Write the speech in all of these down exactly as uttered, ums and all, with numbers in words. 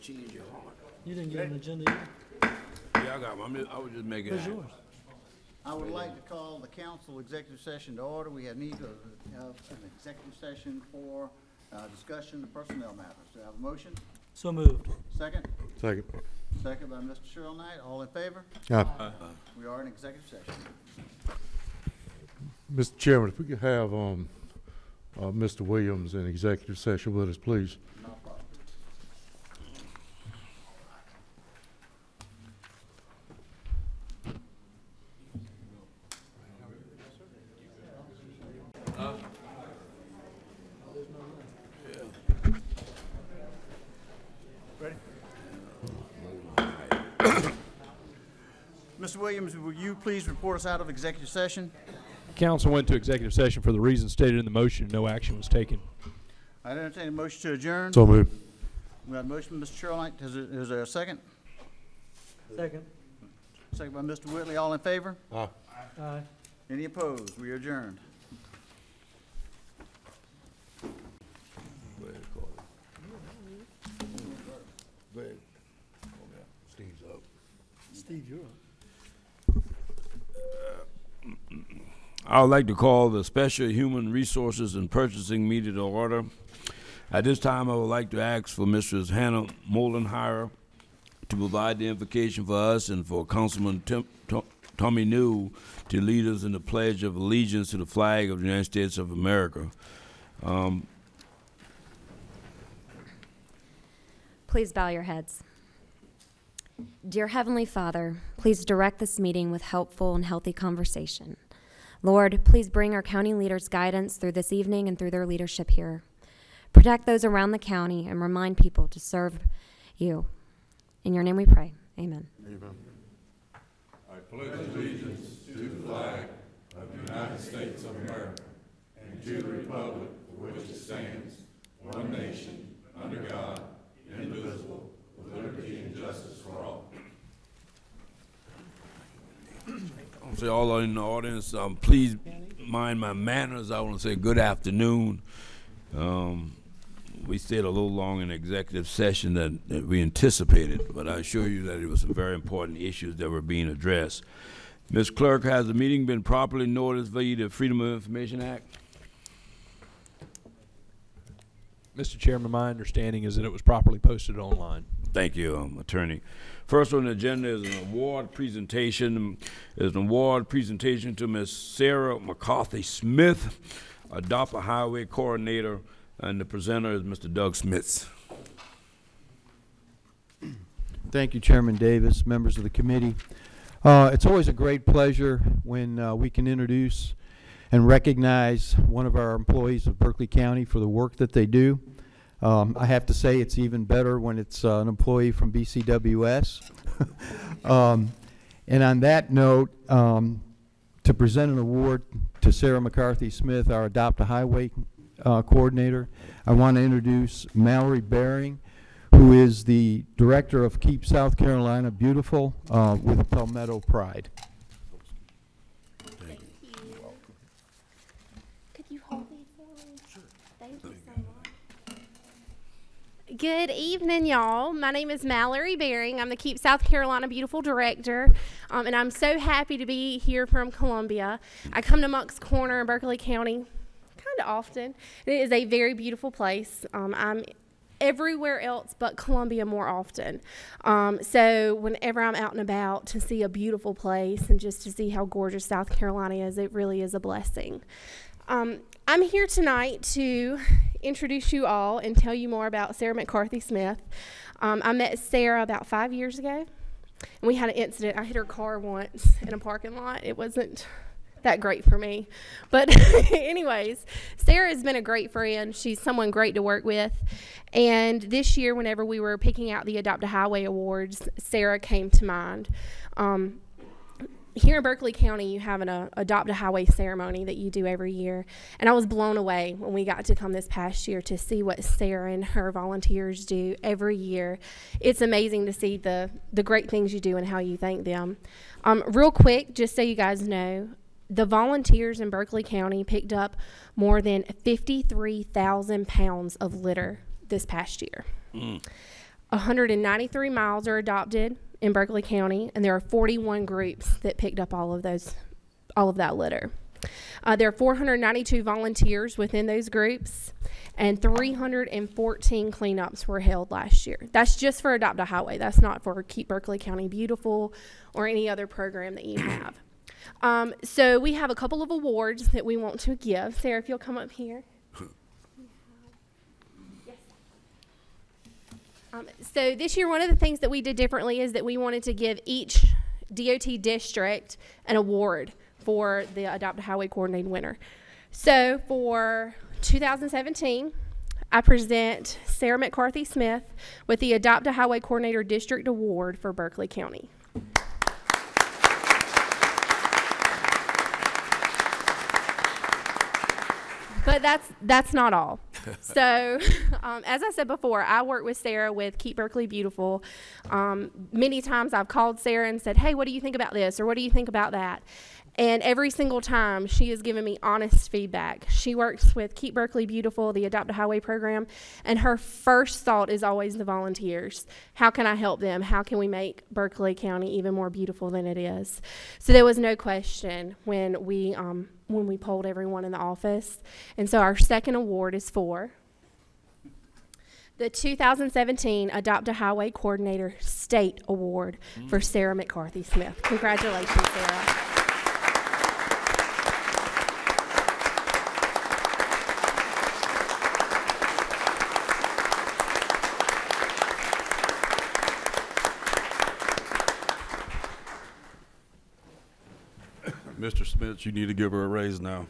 change your heart. You didn't get an agenda either. Yeah, I got one. I'm just- I was just making Where's it. yours? I would like to call the council executive session to order. We have need to have an executive session for uh, discussion of personnel matters. Do I have a motion? So moved. Second? Second. Second by Mister Cheryl Knight. All in favor? Aye. We are in executive session. Mister Chairman, if we could have, um, uh, Mister Williams in executive session with us, please. No problem. Ready? Mister Williams, will you please report us out of executive session? Council went to executive session for the reasons stated in the motion. No action was taken. I entertain a motion to adjourn. So moved. We have a motion by Mister Cheryl Knight. Is there, is there a second? Second. Second by Mister Whitley. All in favor? Aye. Aye. Any opposed? We are adjourned. Go ahead, call it. Go ahead. Steve's up. Steve, you're up. I would like to call the Special Human Resources and Purchasing meeting to order. At this time, I would like to ask for Mistress Hannah Moldenhire to provide the invocation for us and for Councilman Tim, Tom, Tommy New to lead us in the Pledge of Allegiance to the flag of the United States of America. Um, Please bow your heads. Dear Heavenly Father, please direct this meeting with helpful and healthy conversation. Lord, please bring our county leaders guidance through this evening and through their leadership here. Protect those around the county and remind people to serve you. In your name we pray. Amen. Amen. I pledge allegiance to the flag of the United States of America and to the republic for which it stands, one nation, under God, indivisible, with liberty and justice for all. I want to say all in the audience, um, please mind my manners. I want to say good afternoon. Um, we stayed a little long in executive session than, than we anticipated, but I assure you that it was some very important issues that were being addressed. Miz Clerk, has the meeting been properly noticed via the Freedom of Information Act? Mister Chairman, my understanding is that it was properly posted online. Thank you, um, Attorney. First on the agenda is an award presentation. Is an award presentation to Miz Sarah McCarthy Smith, Adopt a Highway Coordinator, and the presenter is Mister Doug Smits. Thank you, Chairman Davis, members of the committee. Uh, it's always a great pleasure when uh, we can introduce and recognize one of our employees of Berkeley County for the work that they do. Um, I have to say it's even better when it's uh, an employee from B C W S. um, and on that note, um, to present an award to Sarah McCarthy Smith, our Adopt a Highway uh, Coordinator, I want to introduce Mallory Baring, who is the Director of Keep South Carolina Beautiful uh, with Palmetto Pride. Thank you. Could you hold these for me? Sure. Thank you so much. Good evening, y'all. My name is Mallory Baring. I'm the Keep South Carolina Beautiful Director, um, and I'm so happy to be here from Columbia. I come to Moncks Corner in Berkeley County kind of often. It is a very beautiful place. Um, I'm everywhere else but Columbia more often. Um, so whenever I'm out and about to see a beautiful place and just to see how gorgeous South Carolina is, it really is a blessing. Um, I'm here tonight to introduce you all and tell you more about Sarah McCarthy Smith. Um, I met Sarah about five years ago, and we had an incident. I hit her car once in a parking lot. It wasn't that great for me. But anyways, Sarah has been a great friend. She's someone great to work with. And this year, whenever we were picking out the Adopt a Highway Awards, Sarah came to mind. Um, Here in Berkeley County, you have an uh, Adopt a Highway ceremony that you do every year. And I was blown away when we got to come this past year to see what Sarah and her volunteers do every year. It's amazing to see the, the great things you do and how you thank them. Um, real quick, just so you guys know, the volunteers in Berkeley County picked up more than fifty-three thousand pounds of litter this past year. Mm. one hundred ninety-three miles are adopted in Berkeley County, and there are forty-one groups that picked up all of those, all of that litter. Uh, there are four hundred ninety-two volunteers within those groups, and three hundred fourteen cleanups were held last year. That's just for Adopt a Highway. That's not for Keep Berkeley County Beautiful or any other program that you have. Um, so we have a couple of awards that we want to give. Sarah, if you'll come up here. Yes. Um, so this year, one of the things that we did differently is that we wanted to give each D O T district an award for the Adopt a Highway Coordinating winner. So for two thousand seventeen, I present Sarah McCarthy Smith with the Adopt a Highway Coordinator District Award for Berkeley County. But that's that's not all. So, um, as I said before, I work with Sarah with Keep Berkeley Beautiful. Um, many times I've called Sarah and said, hey, what do you think about this? Or what do you think about that? And every single time she has given me honest feedback. She works with Keep Berkeley Beautiful, the Adopt a Highway program, and her first thought is always the volunteers. How can I help them? How can we make Berkeley County even more beautiful than it is? So there was no question when we um, when we polled everyone in the office. And so our second award is for the two thousand seventeen Adopt a Highway Coordinator State Award mm. for Sarah McCarthy Smith. Congratulations, Sarah. Mister Smith, you need to give her a raise now.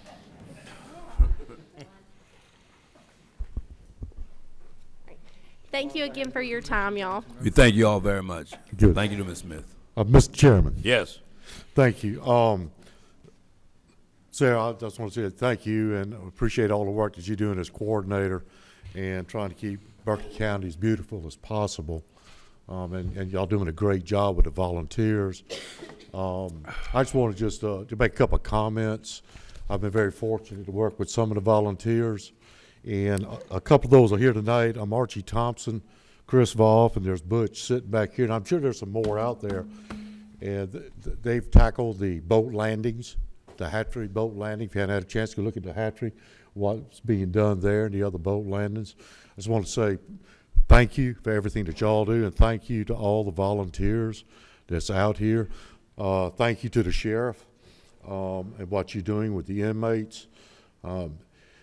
Thank you again for your time, y'all. We thank you all very much. Good. Thank you to Miz Smith. Uh, Mister Chairman. Yes. Thank you. Um, Sarah, I just want to say thank you and appreciate all the work that you're doing as coordinator and trying to keep Berkeley County as beautiful as possible. Um, and, and y'all doing a great job with the volunteers. Um, I just want to just uh, to make a couple of comments. I've been very fortunate to work with some of the volunteers, and a, a couple of those are here tonight. I'm Archie Thompson, Chris Voff, and there's Butch sitting back here, and I'm sure there's some more out there. And th th they've tackled the boat landings, the hatchery boat landing. If you haven't had a chance to look at the hatchery, what's being done there, and the other boat landings, I just want to say thank you for everything that y'all do, and thank you to all the volunteers that's out here. Uh, thank you to the sheriff um, and what you're doing with the inmates. Um,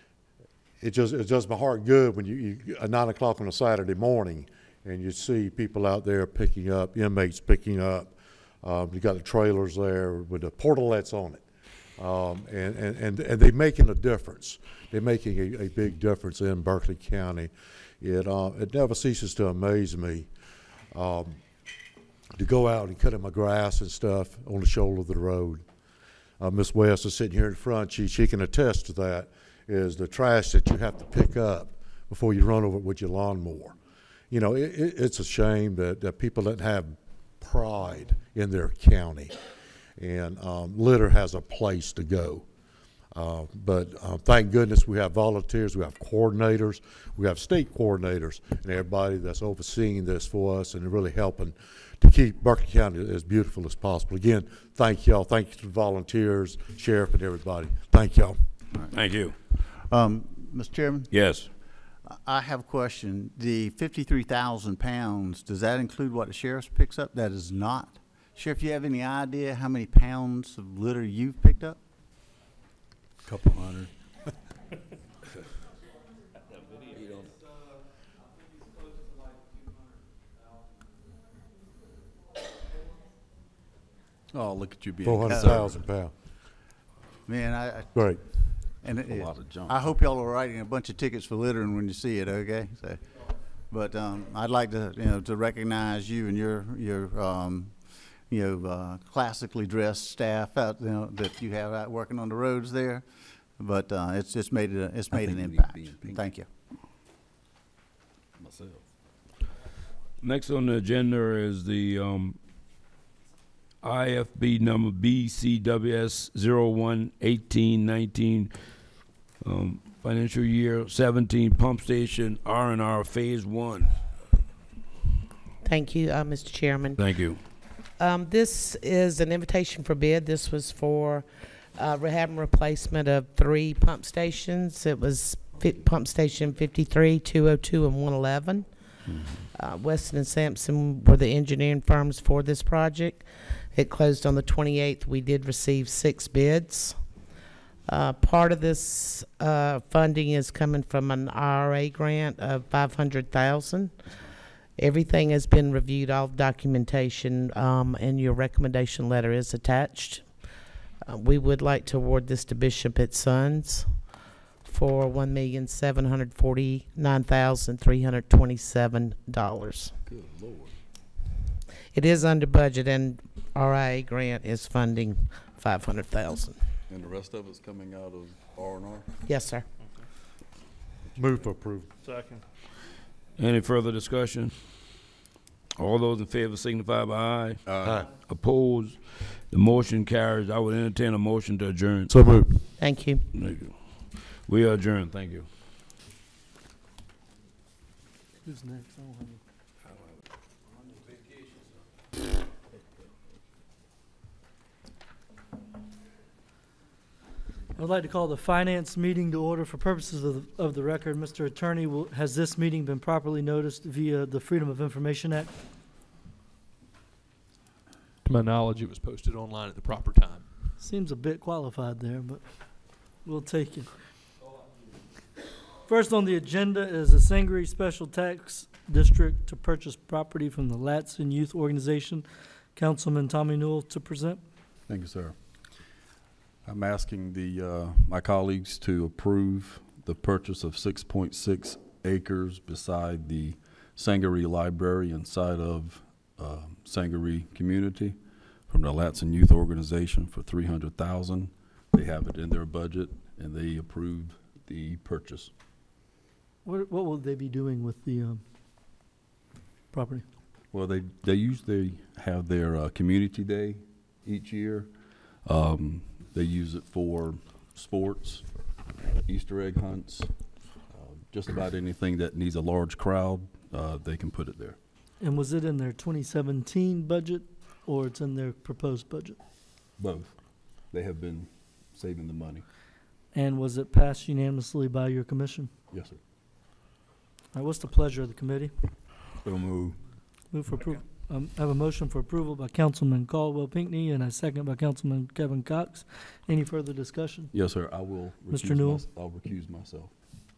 it just it does my heart good when you, you at nine o'clock on a Saturday morning and you see people out there picking up inmates picking up. Um, you got the trailers there with the portalettes on it, um, and, and and and they're making a difference. They're making a, a big difference in Berkeley County. It uh, it never ceases to amaze me. Um, to go out and cutting my grass and stuff on the shoulder of the road. Uh, Miss West is sitting here in front. She, she can attest to that, is the trash that you have to pick up before you run over it with your lawnmower. You know, it, it, it's a shame that, that people don't have pride in their county. And um, litter has a place to go. Uh, but uh, thank goodness we have volunteers, we have coordinators, we have state coordinators, and everybody that's overseeing this for us and really helping to keep Berkeley County as beautiful as possible. Again, thank y'all. Thank you to the volunteers, sheriff, and everybody. Thank y'all. Right. Thank you. Um, Mister Chairman? Yes. I have a question. The fifty-three thousand pounds, does that include what the sheriff picks up? That is not. Sheriff, you have any idea how many pounds of litter you've picked up? Couple hundred. Oh, look at you being four hundred thousand pounds. Man, I, I Great. and it, A it, lot of junk. I hope y'all are writing a bunch of tickets for littering when you see it. Okay, so, but um, I'd like to, you know, to recognize you and your your um, you know, uh, classically dressed staff out, you know, that you have out working on the roads there. But uh, it's it's made a, it's made an impact. Thank you. Myself. Next on the agenda is the um, I F B number B C W S zero one eighteen nineteen um, financial year seventeen pump station R and R phase one. Thank you, uh, Mister Chairman. Thank you. Um, this is an invitation for bid. This was for uh, rehab and replacement of three pump stations. It was fi- pump station fifty-three, two oh two, and one eleven. Uh, Weston and Sampson were the engineering firms for this project. It closed on the twenty-eighth. We did receive six bids. Uh, part of this uh, funding is coming from an I R A grant of five hundred thousand dollars. Everything has been reviewed, all documentation, um, and your recommendation letter is attached. Uh, we would like to award this to Bishop at Sons for one million seven hundred forty-nine thousand three hundred twenty-seven dollars. Good Lord. It is under budget, and R I A grant is funding five hundred thousand dollars. And the rest of it's coming out of R and R? Yes, sir. Move for approval. Second. Any further discussion? All those in favor signify by aye. Aye. Opposed? The motion carries. I would entertain a motion to adjourn. So moved. Thank you. Thank you. We are adjourned. Thank you. Who's next? I don't have any. I would like to call the finance meeting to order for purposes of the, of the record. Mister Attorney, will, has this meeting been properly noticed via the Freedom of Information Act? To my knowledge, it was posted online at the proper time. Seems a bit qualified there, but we'll take it. First on the agenda is the Sangaree Special Tax District to purchase property from the Latson Youth Organization. Councilman Tommy Newell to present. Thank you, sir. I'm asking the, uh, my colleagues to approve the purchase of six point six acres beside the Sangaree Library inside of uh, Sangaree Community from the Latson Youth Organization for three hundred thousand dollars. They have it in their budget, and they approved the purchase. What, what will they be doing with the um, property? Well, they, they usually have their uh, community day each year. Um, they use it for sports, Easter egg hunts, uh, just about anything that needs a large crowd, uh, they can put it there. And was it in their twenty seventeen budget or it's in their proposed budget? Both. They have been saving the money. And was it passed unanimously by your commission? Yes, sir. All right, what's the pleasure of the committee? So move. Move for approval. Um, I have a motion for approval by Councilman Caldwell Pinckney and a second by Councilman Kevin Cox. Any further discussion? Yes, sir. I will Mister recuse Newell? mys- I'll recuse myself.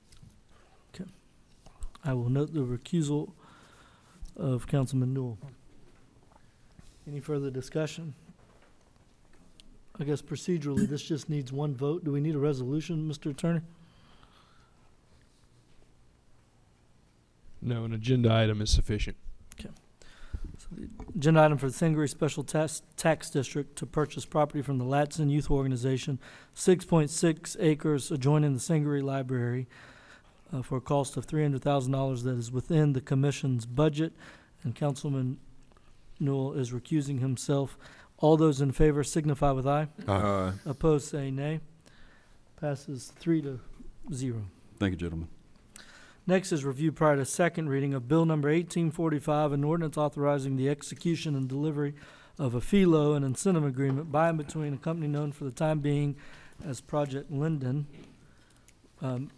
I will note the recusal of Councilman Newell. Any further discussion? I guess procedurally, this just needs one vote. Do we need a resolution, Mister Attorney? No, an agenda item is sufficient. Agenda item for the Sangaree Special Tax, Tax District to purchase property from the Latson Youth Organization, six point six acres adjoining the Sangaree Library, uh, for a cost of three hundred thousand dollars that is within the commission's budget, and Councilman Newell is recusing himself. All those in favor signify with aye. Aye. Opposed, say nay. Passes three to zero. Thank you, gentlemen. Next is review prior to second reading of Bill Number eighteen forty-five, an ordinance authorizing the execution and delivery of a F E L O, an incentive agreement by and between a company known for the time being as Project Linden. Um,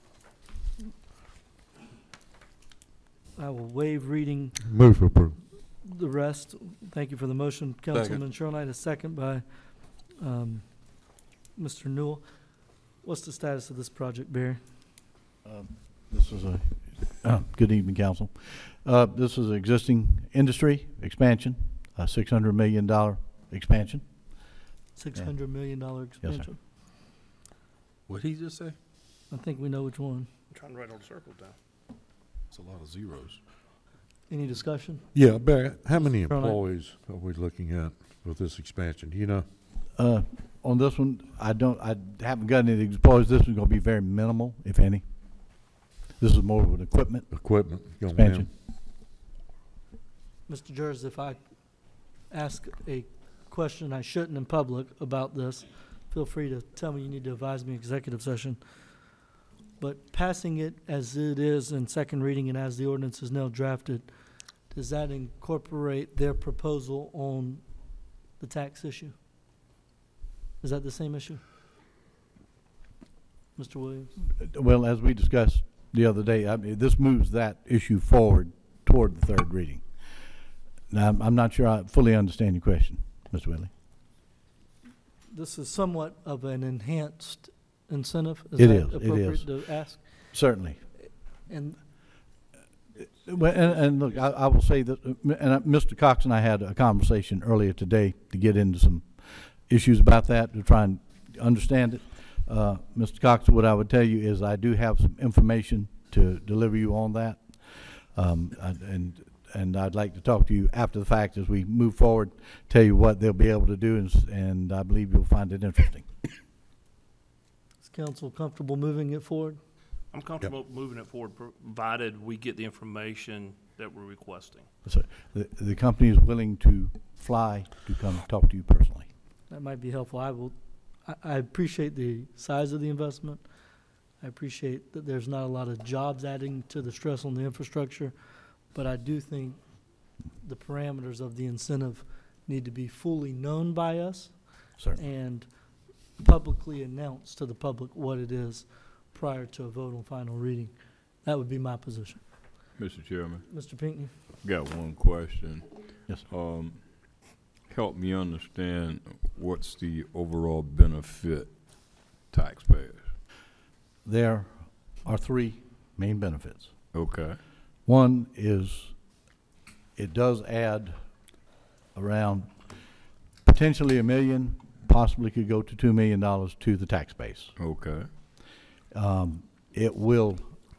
I will waive reading Move for approval. the rest. Thank you for the motion, Councilman Sherline. A second by um, Mister Newell. What's the status of this project, Barry? Um, This is a, uh, good evening, council. Uh, this is an existing industry expansion, a six hundred million dollar expansion. Six hundred million dollar Yes, sir. expansion. What did he just say? I think we know which one. I'm trying to write all the circles down. It's a lot of zeros. Any discussion? Yeah, Barry, how many Caroline? employees are we looking at with this expansion? Do you know? Uh, on this one, I don't, I haven't got any employees. This is gonna be very minimal, if any. This is more of an equipment Equipment going expansion. in? Mister Jers, if I ask a question I shouldn't in public about this, feel free to tell me you need to advise me executive session. But passing it as it is in second reading and as the ordinance is now drafted, does that incorporate their proposal on the tax issue? Is that the same issue? Mister Williams? Well, as we discussed the other day, I mean, this moves that issue forward toward the third reading. Now, I'm, I'm not sure I fully understand your question, Mister Whitley. This is somewhat of an enhanced incentive. It that is, it appropriate is. to ask? Certainly. And Well, and, and look, I, I will say that, uh, m- and uh, Mister Cox and I had a conversation earlier today to get into some issues about that, to try and understand it. Uh, Mister Cox, what I would tell you is I do have some information to deliver you on that. Um, I- and, and I'd like to talk to you after the fact as we move forward, tell you what they'll be able to do, and, s- and I believe you'll find it interesting. is council comfortable moving it forward? I'm comfortable moving it forward, provided we get the information that we're requesting. So the, the company is willing to fly to come talk to you personally. That might be helpful. I will, I, I appreciate the size of the investment. I appreciate that there's not a lot of jobs adding to the stress on the infrastructure, but I do think the parameters of the incentive need to be fully known by us Certainly. and publicly announced to the public what it is prior to a vote on final reading. That would be my position. Mister Chairman, Mister Pinckney? got one question. Yes. Um, help me understand what's the overall benefit taxpayers? There are three main benefits. Okay. One is it does add around potentially a million, possibly could go to two million dollars to the tax base. Okay. Um, it will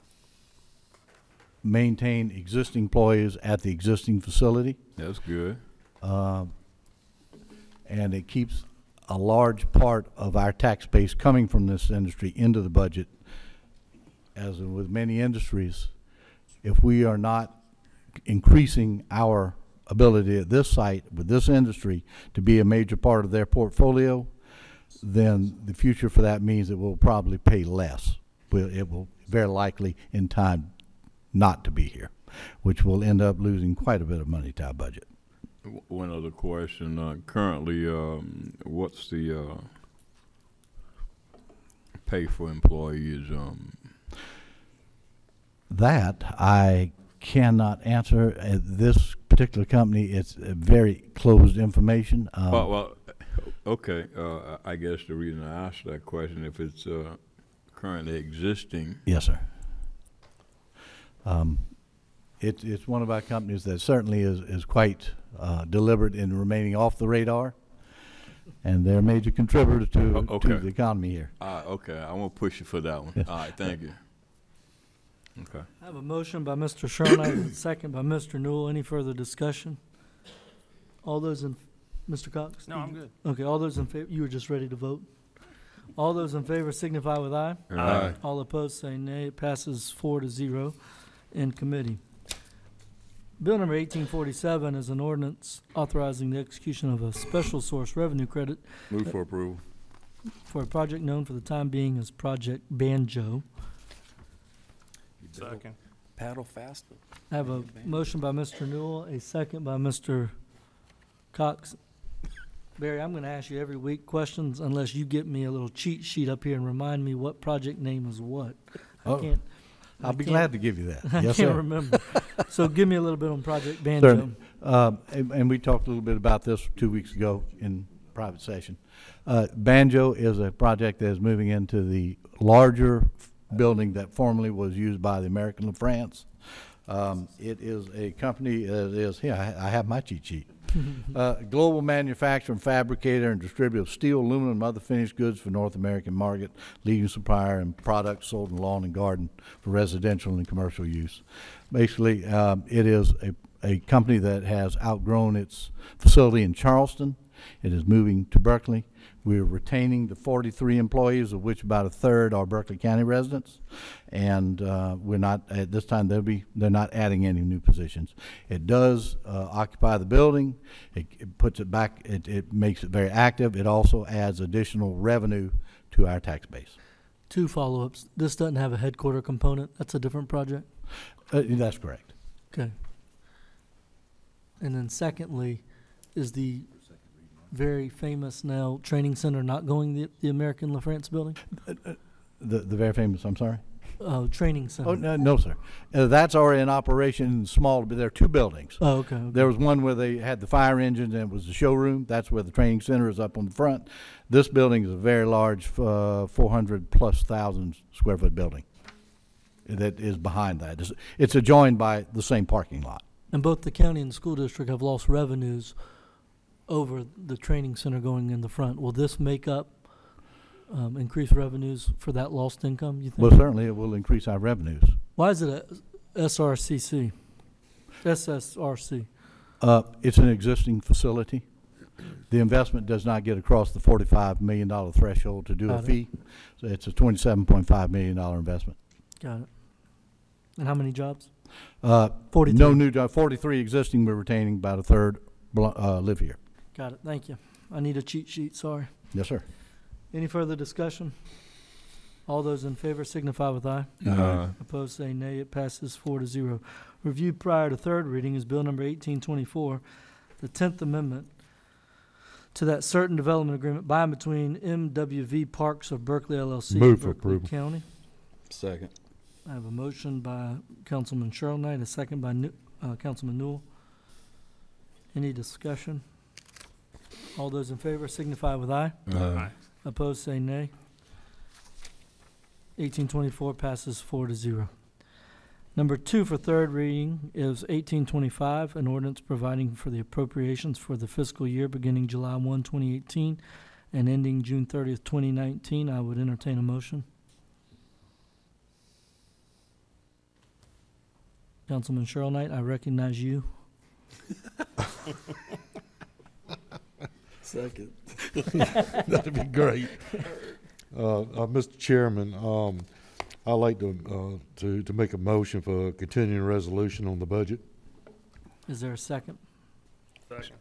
maintain existing employees at the existing facility. That's good. Uh, and it keeps a large part of our tax base coming from this industry into the budget. As in with many industries, if we are not increasing our ability at this site with this industry to be a major part of their portfolio, then the future for that means it will probably pay less. Will- It will very likely in time not to be here, which will end up losing quite a bit of money to our budget. W- One other question. Uh, currently, um, what's the uh, pay for employees? Um, That I cannot answer. At this particular company, it's uh, very closed information. Um, well, well, okay. Uh, I I guess the reason I asked that question, if it's uh, currently existing, Yes, sir. Um, it, it's one of our companies that certainly is, is quite uh, deliberate in remaining off the radar, and they're a major contributor to, O- okay. to the economy here. uh, okay, I won't push you for that one. Yes. All right, thank you. Okay. I have a motion by Mister Sherman, I have a second by Mister Newell. Any further discussion? All those in, Mister Cox? No, I'm good. Okay, all those in favor, you were just ready to vote? All those in favor signify with aye. Aye. All opposed say nay. It passes four to zero in committee. Bill number eighteen forty-seven is an ordinance authorizing the execution of a special source revenue credit Move for approval. for a project known for the time being as Project Banjo. Second. Paddle faster. I have a motion by Mister Newell, a second by Mister Cox. Barry, I'm gonna ask you every week questions unless you get me a little cheat sheet up here and remind me what project name is what. I Oh, can't, I'll I be can't- glad to give you that. I Yes, can't sir. remember. So give me a little bit on Project Banjo. Certainly. Um, and, and we talked a little bit about this two weeks ago in private session. Uh, Banjo is a project that is moving into the larger f- building that formerly was used by the American La France. Um, it is a company that is, here, I, I have my cheat sheet. Uh, global manufacturer and fabricator and distributor of steel, aluminum, and other finished goods for North American market, leading supplier and products sold in lawn and garden for residential and commercial use. Basically, um, it is a, a company that has outgrown its facility in Charleston. It is moving to Berkeley. We're retaining the forty-three employees, of which about a third are Berkeley County residents. And uh, we're not, at this time, they'll be, they're not adding any new positions. It does uh, occupy the building. It, it puts it back, it, it makes it very active. It also adds additional revenue to our tax base. Two follow-ups. This doesn't have a headquarter component. That's a different project? Uh, that's correct. Okay. And then secondly, is the very famous now training center not going the, the American La France building? The, the very famous, I'm sorry? Uh, training center. Oh, no, no, sir. Uh, that's already in operation, small, but there are two buildings. Oh, okay, okay. There was one where they had the fire engines and it was the showroom. That's where the training center is up on the front. This building is a very large, uh, four hundred plus thousand square foot building that is behind that. It's, it's adjoined by the same parking lot. And both the county and the school district have lost revenues over the training center going in the front. Will this make up um, increased revenues for that lost income, you think? Well, certainly it will increase our revenues. Why is it a S R C C? S S R C? Uh, it's an existing facility. The investment does not get across the forty-five million dollar threshold to do Got a it. fee. So it's a twenty-seven point five million dollar investment. Got it. And how many jobs? Uh, forty-three. No new job, forty-three existing, we're retaining, about a third blo- uh, live here. Got it, thank you. I need a cheat sheet, sorry. Yes, sir. Any further discussion? All those in favor signify with aye. Aye. Opposed say nay. It passes four to zero. Reviewed prior to third reading is Bill number eighteen twenty-four, the tenth amendment to that certain development agreement by and between M W V Parks of Berkeley L L C and Move for Berkeley approval. County. Second. I have a motion by Councilman Cheryl Knight, a second by New- uh, Councilman Newell. Any discussion? All those in favor signify with aye. Aye. Opposed say nay. eighteen twenty-four passes four to zero. Number two for third reading is eighteen twenty-five, an ordinance providing for the appropriations for the fiscal year beginning July first, twenty eighteen and ending June thirtieth, twenty nineteen. I would entertain a motion. Councilman Cheryl Knight, I recognize you. Second. That'd be great. Uh, uh, Mister Chairman, um, I'd like to, uh, to, to make a motion for a continuing resolution on the budget. Is there a second? Second.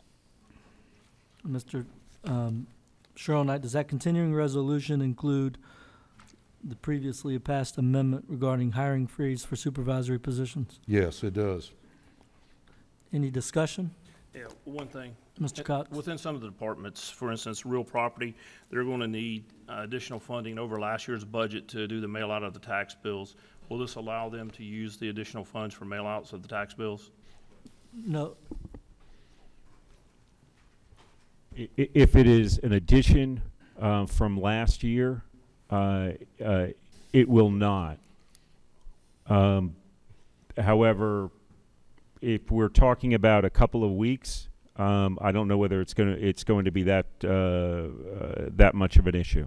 Mister Um, Cheryl Knight, does that continuing resolution include the previously passed amendment regarding hiring freeze for supervisory positions? Yes, it does. Any discussion? Yeah, one thing. Mister Uh, Cox? Within some of the departments, for instance, real property, they're going to need uh, additional funding over last year's budget to do the mail out of the tax bills. Will this allow them to use the additional funds for mail outs of the tax bills? No, I- i- If it is an addition uh, from last year, uh, uh, it will not. Um, However, if we're talking about a couple of weeks, um, I don't know whether it's going to it's going to be that uh, uh, that much of an issue.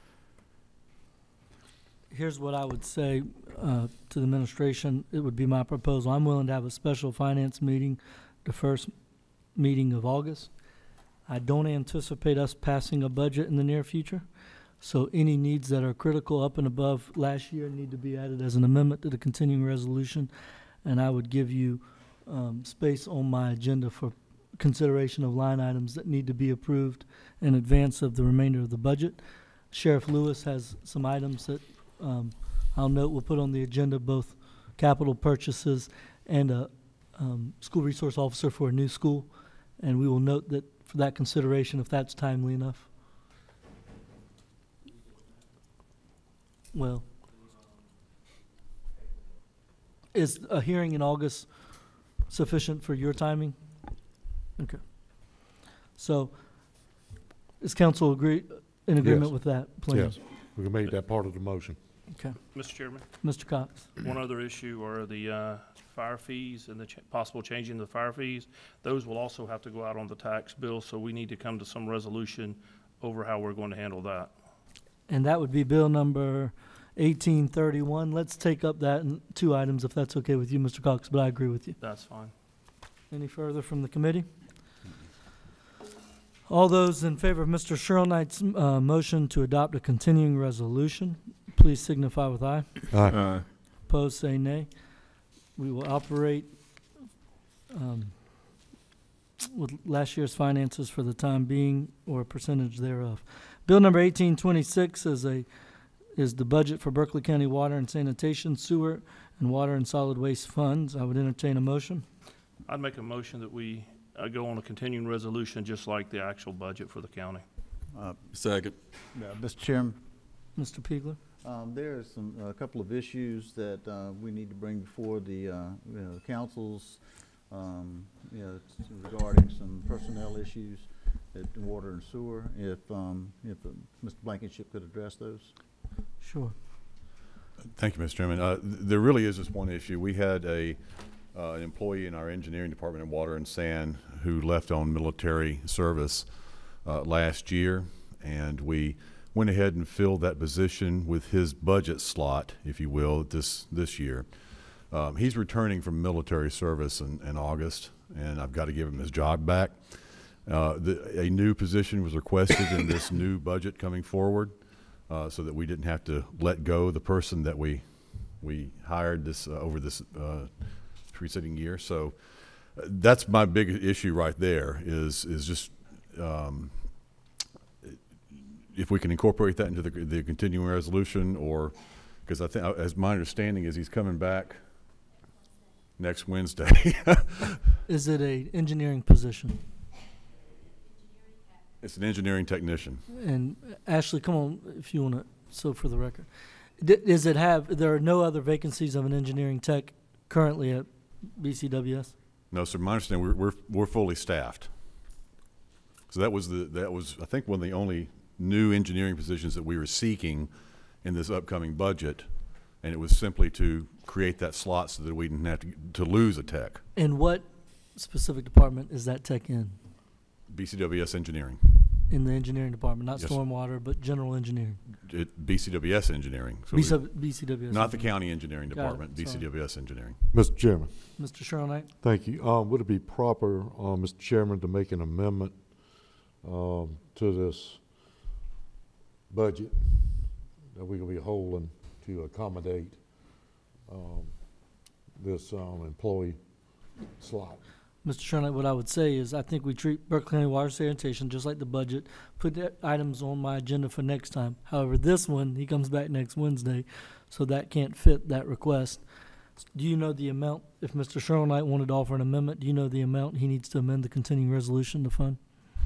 here's what I would say uh, to the administration. It would be my proposal. I'm willing to have a special finance meeting the first meeting of August. I don't anticipate us passing a budget in the near future. So any needs that are critical up and above last year need to be added as an amendment to the continuing resolution. And I would give you um, space on my agenda for consideration of line items that need to be approved in advance of the remainder of the budget. Sheriff Lewis has some items that um, I'll note we'll put on the agenda, both capital purchases and a um, school resource officer for a new school. And we will note that for that consideration, if that's timely enough. Well, is a hearing in August sufficient for your timing? Okay. So, is council agree, in agreement Yes. with that plan? Yes, we can make that part of the motion. Okay. Mister Chairman, Mister Cox? one other issue are the uh, fire fees and the ch- possible changing of the fire fees. Those will also have to go out on the tax bill, so we need to come to some resolution over how we're going to handle that. And that would be bill number eighteen thirty-one. Let's take up that in two items, if that's okay with you, Mister Cox, but I agree with you. That's fine. Any further from the committee? All those in favor of Mister Cheryl Knight's uh, motion to adopt a continuing resolution, please signify with aye. Aye. Aye. Opposed, say nay. We will operate um, with last year's finances for the time being, or a percentage thereof. Bill number eighteen twenty-six is a is the budget for Berkeley County Water and Sanitation, Sewer, and Water and Solid Waste Funds. I would entertain a motion. I'd make a motion that we uh, go on a continuing resolution just like the actual budget for the county. Uh, Second. uh, Mister Chairman, Mister Piegler? um, there are some, a couple of issues that, uh, we need to bring before the, uh, you know, councils, um, you know, t- regarding some personnel issues at water and sewer. If, um, if uh, Mister Blankenship could address those. Sure. Thank you, Mister Chairman. Uh, th- there really is just one issue. We had a, uh, an employee in our engineering department in water and sand who left on military service, uh, last year, and we went ahead and filled that position with his budget slot, if you will, this, this year. Um, he's returning from military service in, in August, and I've got to give him his job back. Uh, the, a new position was requested in this new budget coming forward, uh, so that we didn't have to let go the person that we we hired this uh, over this uh, preceding year. So uh, that's my big issue right there. Is is just um, if we can incorporate that into the, the continuing resolution, or because I think, as my understanding is, he's coming back next Wednesday. Is it a engineering position? It's an engineering technician. And uh, Ashley, come on, if you want to, so for the record. D- Does it have, there are no other vacancies of an engineering tech currently at B C W S? No, sir. My understanding, we're we're, we're fully staffed. So that was the that was I think one of the only new engineering positions that we were seeking in this upcoming budget, and it was simply to create that slot so that we didn't have to to lose a tech. And what specific department is that tech in? B C W S engineering. In the engineering department, not Yes. stormwater, but general engineering? It, B C W S engineering. So B C- we- B C W S Not the engineering. county engineering Got it, department. sorry. B C W S engineering. Mister Chairman, Mister Cheryl Knight? thank you. Um, would it be proper, uh, Mister Chairman, to make an amendment, um, to this budget that we're gonna be holding to accommodate, um, this, um, employee slot? Mister Shernick, what I would say is I think we treat Berkeley County Water Sanitation just like the budget, put the items on my agenda for next time. However, this one, he comes back next Wednesday, so that can't fit that request. Do you know the amount, if Mister Shernick wanted to offer an amendment, do you know the amount he needs to amend the continuing resolution to fund?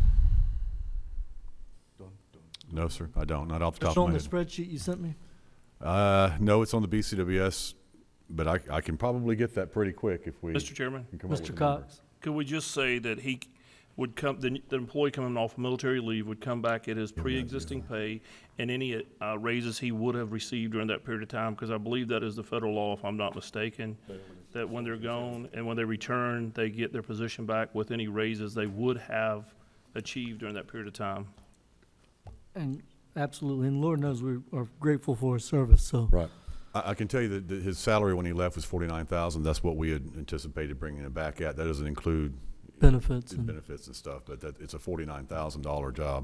No, sir, I don't. Not off the top It's of on my the head. spreadsheet you sent me? Uh, no, it's on the B C W S, but I, I can probably get that pretty quick if we. Mister Chairman? can come up Mister with a number. Cox? Could we just say that he c- would come, the, the employee coming off military leave would come back at his pre-existing pay and any uh, raises he would have received during that period of time? Because I believe that is the federal law, if I'm not mistaken, that when they're gone and when they return, they get their position back with any raises they would have achieved during that period of time. And absolutely, and Lord knows we are grateful for his service, so. Right. I, I can tell you that, that his salary when he left was forty-nine thousand. That's what we had anticipated bringing it back at. That doesn't include Benefits and- benefits and stuff, but that, it's a forty-nine thousand dollar job.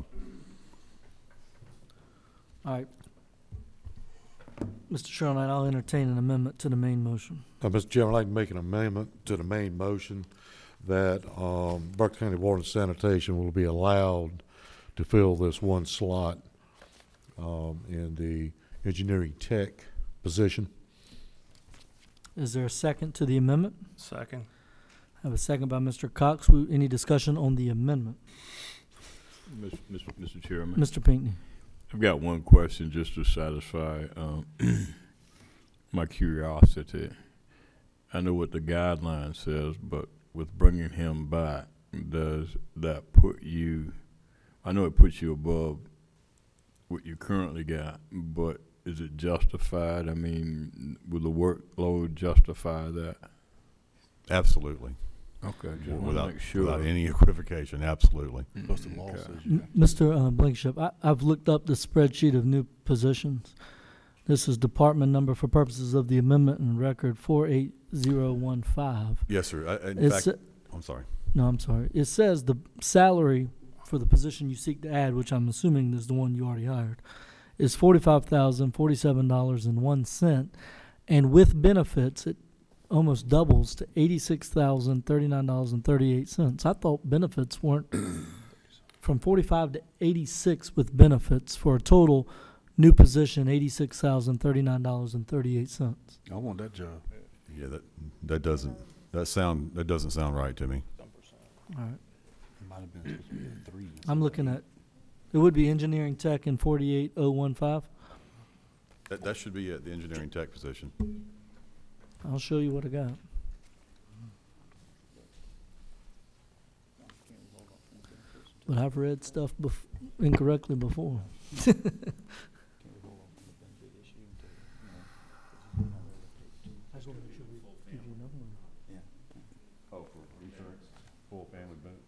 All right. Mister Shernick, I'll entertain an amendment to the main motion. Uh, Mister Chairman, I'd like to make an amendment to the main motion that, um, Berkeley County Water and Sanitation will be allowed to fill this one slot, um, in the engineering tech position. Is there a second to the amendment? Second. I have a second by Mister Cox. We- Any discussion on the amendment? Mister Mister Mister Chairman. Mister Pinckney? I've got one question just to satisfy um, my curiosity. I know what the guideline says, but with bringing him back, does that put you, I know it puts you above what you currently got, but is it justified? I mean, will the workload justify that? Absolutely. Okay, just want to Without, make sure. without any equivocation, absolutely. Plus the law Okay. says you M- Mister Uh, Blankenship, I, I've looked up the spreadsheet of new positions. This is department number for purposes of the amendment and record four eight zero one five. Yes, sir. I, in It's, fact, uh, I'm sorry. No, I'm sorry. It says the salary for the position you seek to add, which I'm assuming is the one you already hired, is forty-five thousand forty-seven dollars and one cent, and with benefits, it almost doubles to eighty-six thousand thirty-nine dollars and thirty-eight cents. I thought benefits weren't from forty-five to eighty-six with benefits for a total new position eighty-six thousand thirty-nine dollars and thirty-eight cents. I want that job. Yeah, that that doesn't. That sound, that doesn't sound right to me. All right. I'm looking at, it would be engineering tech in forty-eight oh one five. That, that should be it, the engineering tech position. I'll show you what I got. But I've read stuff bef- incorrectly before. Oh, for insurance, full family benefit?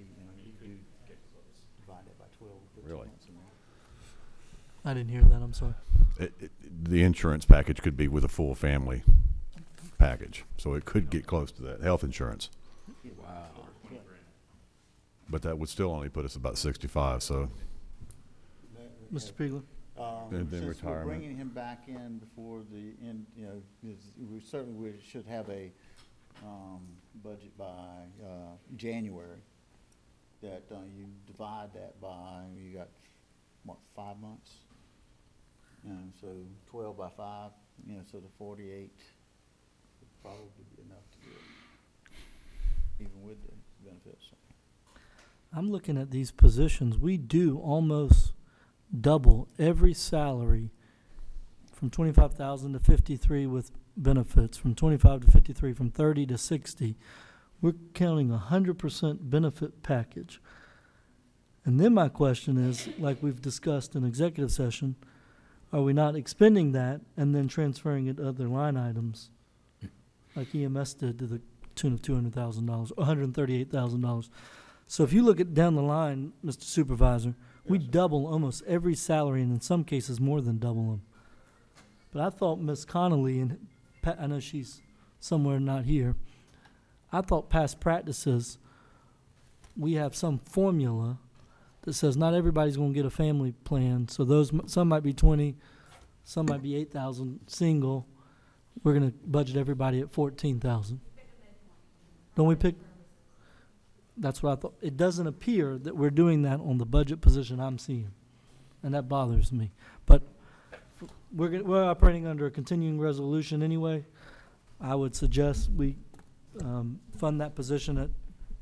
Really? I didn't hear that, I'm sorry. It, it, the insurance package could be with a full family package, so it could get close to that, health insurance. Wow. But that would still only put us about sixty-five, so. Mister Pegler? Um, And then since we're retirement. bringing him back in before the end, you know, is- we certainly we should have a, um, budget by, uh, January. That, uh, you divide that by, you got, what, five months? And so twelve by five, you know, so the forty-eight would probably be enough to do it, even with the benefits. I'm looking at these positions. We do almost double every salary from twenty-five thousand to fifty-three with benefits, from twenty-five to fifty-three, from thirty to sixty. We're counting a hundred percent benefit package. And then my question is, like we've discussed in executive session, are we not expending that and then transferring it to other line items, like E M S did to the tune of two hundred thousand dollars, one hundred thirty-eight thousand dollars? So if you look at down the line, Mister Supervisor, we double almost every salary, and in some cases more than double them. But I thought Miz Connolly, and Pa- I know she's somewhere not here, I thought past practices, we have some formula that says not everybody's going to get a family plan. So those, m- some might be twenty, some might be eight thousand single. We're going to budget everybody at fourteen thousand. Don't we pick? That's what I thought. It doesn't appear that we're doing that on the budget position I'm seeing, and that bothers me. But f- we're g- we're operating under a continuing resolution anyway. I would suggest we um, fund that position at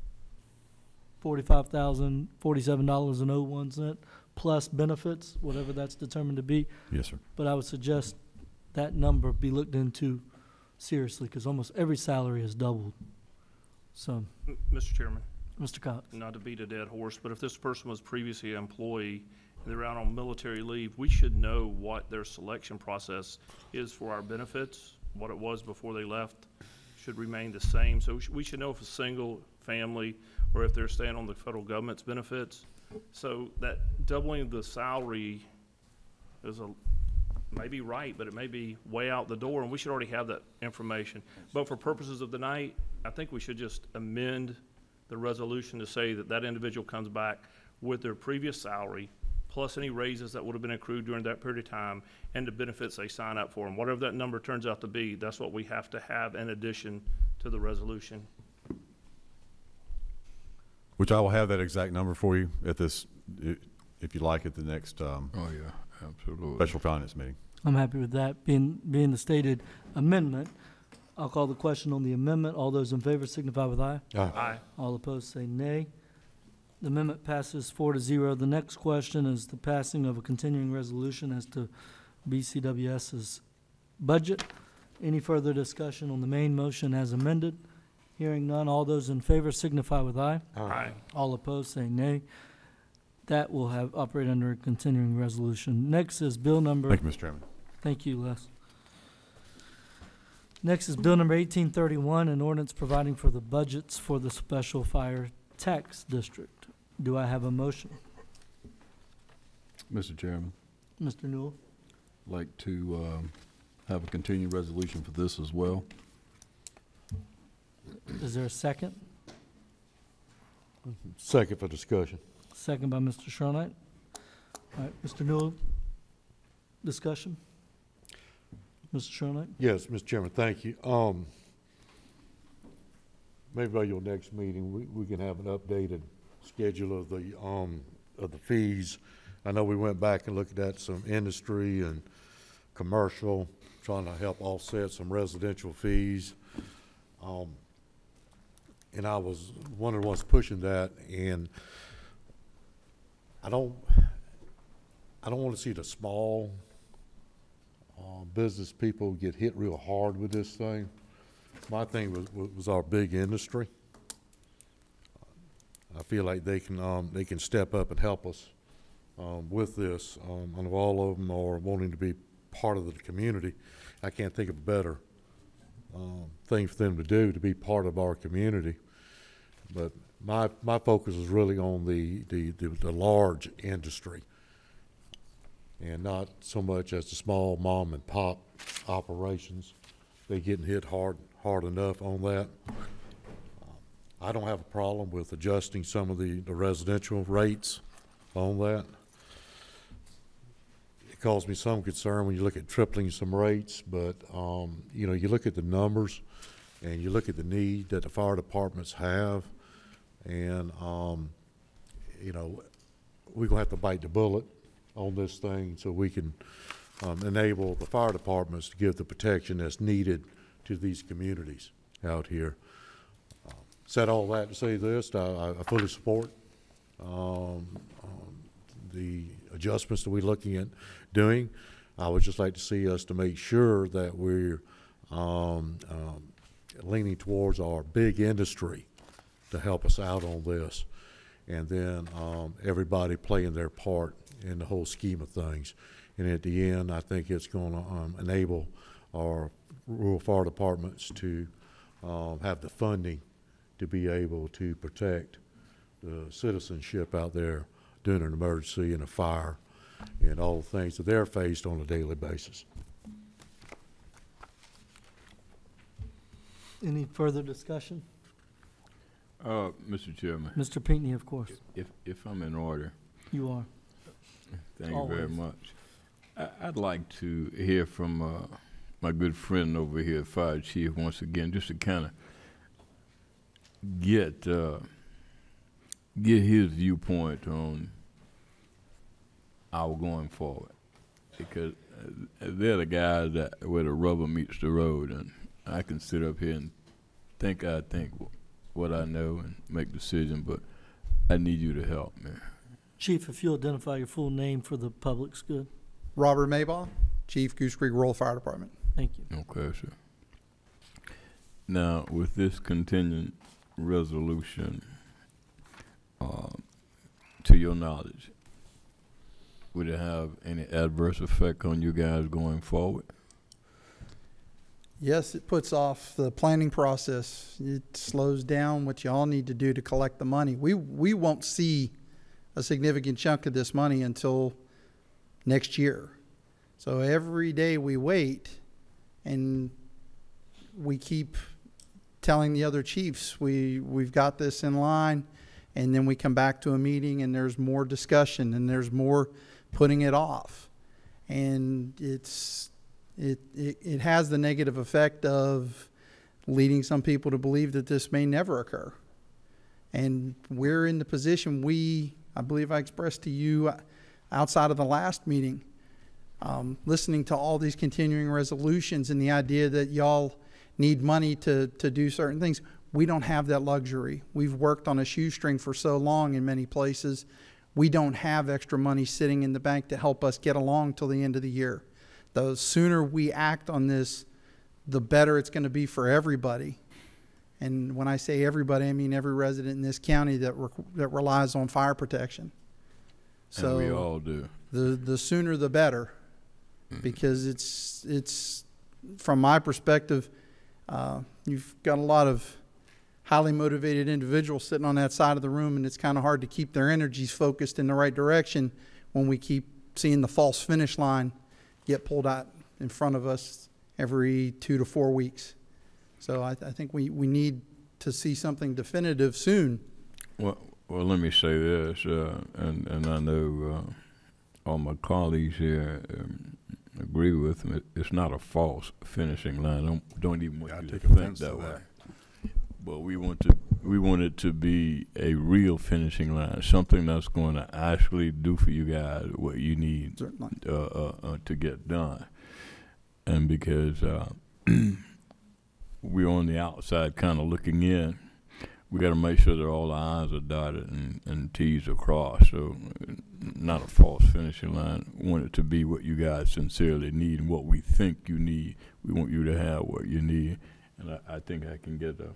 forty-five thousand forty-seven dollars and oh one cent plus benefits, whatever that's determined to be. Yes, sir. But I would suggest that number be looked into seriously, because almost every salary has doubled. So, M- Mister Chairman, Mister Cox. not to beat a dead horse, but if this person was previously an employee and they're out on military leave, we should know what their selection process is for our benefits. What it was before they left should remain the same. So we sh- we should know if it's single, family, or if they're staying on the federal government's benefits. So that doubling the salary is a, may be right, but it may be way out the door, and we should already have that information. But for purposes of the night, I think we should just amend the resolution to say that that individual comes back with their previous salary, plus any raises that would have been accrued during that period of time, and the benefits they sign up for. And whatever that number turns out to be, that's what we have to have in addition to the resolution. Which I will have that exact number for you at this, i- if you like, at the next, um, Oh, yeah, absolutely. special finance meeting. I'm happy with that, being, being the stated amendment. I'll call the question on the amendment. All those in favor signify with aye. Aye. All opposed say nay. The amendment passes four to zero. The next question is the passing of a continuing resolution as to B C W S's budget. Any further discussion on the main motion as amended? Hearing none, all those in favor signify with aye. Aye. All opposed say nay. That will have, operate under a continuing resolution. Next is bill number. Thank you, Mister Chairman. Thank you, Les. Next is bill number eighteen thirty-one, an ordinance providing for the budgets for the special fire tax district. Do I have a motion? Mister Chairman, Mister Newell? I'd like to um, have a continued resolution for this as well. Is there a second? Second for discussion. Second by Mister Schronite. All right, Mister Newell, discussion? Mister Schronite? Yes, Mister Chairman, thank you. Um, maybe by your next meeting, we, we can have an updated schedule of the, um, of the fees. I know we went back and looked at some industry and commercial, trying to help offset some residential fees. Um, and I was one of the ones pushing that, and I don't, I don't want to see the small uh, business people get hit real hard with this thing. My thing was, was our big industry. I feel like they can, um, they can step up and help us um, with this. Um, I know all of them are wanting to be part of the community. I can't think of a better um, thing for them to do, to be part of our community. But my my focus is really on the, the, the, the large industry, and not so much as the small mom and pop operations. They're getting hit hard hard enough on that. I don't have a problem with adjusting some of the, the residential rates on that. It caused me some concern when you look at tripling some rates, but um, you know, you look at the numbers and you look at the need that the fire departments have, and um, you know, we're gonna have to bite the bullet on this thing so we can um, enable the fire departments to give the protection that's needed to these communities out here. Said all that to say this, I, I fully support um, um, the adjustments that we're looking at doing. I would just like to see us to make sure that we're um, um, leaning towards our big industry to help us out on this, and then um, everybody playing their part in the whole scheme of things. And at the end, I think it's going to um, enable our rural fire departments to um, have the funding to be able to protect the citizenship out there during an emergency and a fire and all the things that they're faced on a daily basis. Any further discussion? Uh, Mister Chairman. Mister Pinckney, of course. If, if I'm in order. You are. Thank you very Always. much. I, I'd like to hear from uh, my good friend over here, Fire Chief, once again, just to kind of get uh, get his viewpoint on our going forward, because uh, they're the guys that where the rubber meets the road, and I can sit up here and think I think what I know and make decisions, but I need you to help me. Chief, if you'll identify your full name for the public's good. Robert Maybaugh, Chief, Goose Creek Rural Fire Department. Thank you. Okay, sir. Now, with this contingent resolution, uh, to your knowledge, would it have any adverse effect on you guys going forward? Yes, it puts off the planning process. It slows down what y'all need to do to collect the money. We, we won't see a significant chunk of this money until next year. So every day we wait and we keep telling the other chiefs we, we've got this in line, and then we come back to a meeting and there's more discussion and there's more putting it off. And it's, it, it, it has the negative effect of leading some people to believe that this may never occur. And we're in the position we, I believe I expressed to you outside of the last meeting, um, listening to all these continuing resolutions and the idea that y'all need money to, to do certain things. We don't have that luxury. We've worked on a shoestring for so long in many places. We don't have extra money sitting in the bank to help us get along till the end of the year. The sooner we act on this, the better it's going to be for everybody. And when I say everybody, I mean every resident in this county that re that relies on fire protection. So and we all do. The the sooner the better, mm-hmm. because it's it's from my perspective, uh, you've got a lot of highly motivated individuals sitting on that side of the room, and it's kind of hard to keep their energies focused in the right direction when we keep seeing the false finish line get pulled out in front of us every two to four weeks. So I, I think we, we need to see something definitive soon. Well, well, let me say this, uh, and, and I know uh, all my colleagues here um, agree with me. It's not a false finishing line. Don't, don't even want I you take to think offense that to way. that. But we want to we want it to be a real finishing line, something that's going to actually do for you guys what you need uh, uh, uh, to get done. And because uh, we're on the outside kind of looking in, we got to make sure that all the I's are dotted and, and T's are crossed. So uh, not a false finishing line. We want it to be what you guys sincerely need and what we think you need. We want you to have what you need. And I, I think I can get a...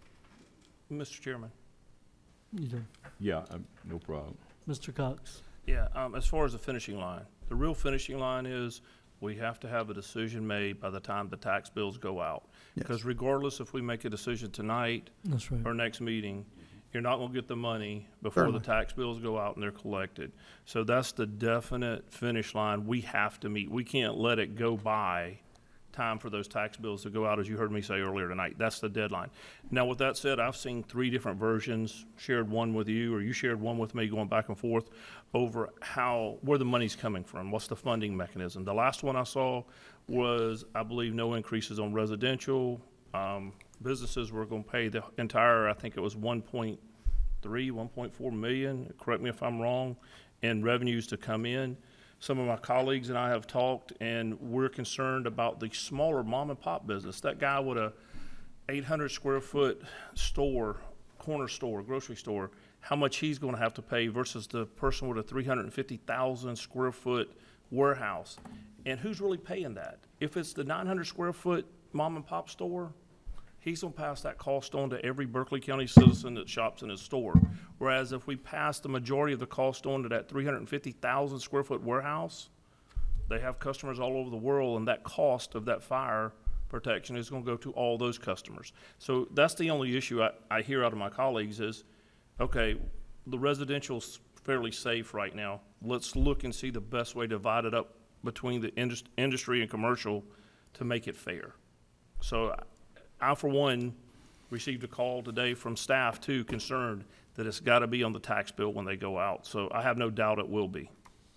Mister Chairman. You do. Yeah, I, no problem. Mister Cox. Yeah, um, as far as the finishing line, the real finishing line is we have to have a decision made by the time the tax bills go out. Yes. Because regardless if we make a decision tonight That's right. or next meeting, you're not going to get the money before Certainly. the tax bills go out and they're collected. So that's the definite finish line we have to meet. We can't let it go by time for those tax bills to go out, as you heard me say earlier tonight. That's the deadline. Now, with that said, I've seen three different versions, shared one with you, or you shared one with me, going back and forth over how, where the money's coming from, what's the funding mechanism. The last one I saw was, I believe, no increases on residential. Um, businesses were going to pay the entire, I think it was one point three, one point four million, correct me if I'm wrong, in revenues to come in. Some of my colleagues and I have talked, and we're concerned about the smaller mom and pop business. That guy with a eight hundred square foot store, corner store, grocery store, how much he's going to have to pay versus the person with a three hundred fifty thousand square foot warehouse. And who's really paying that? If it's the nine hundred square foot mom and pop store, he's going to pass that cost on to every Berkeley County citizen that shops in his store. Whereas if we pass the majority of the cost on to that three hundred fifty thousand square foot warehouse, they have customers all over the world, and that cost of that fire protection is going to go to all those customers. So that's the only issue I, I hear out of my colleagues is, okay, the residential's fairly safe right now. Let's look and see the best way to divide it up between the indus- industry and commercial to make it fair. So I, for one, received a call today from staff, too, concerned that it's got to be on the tax bill when they go out. So I have no doubt it will be.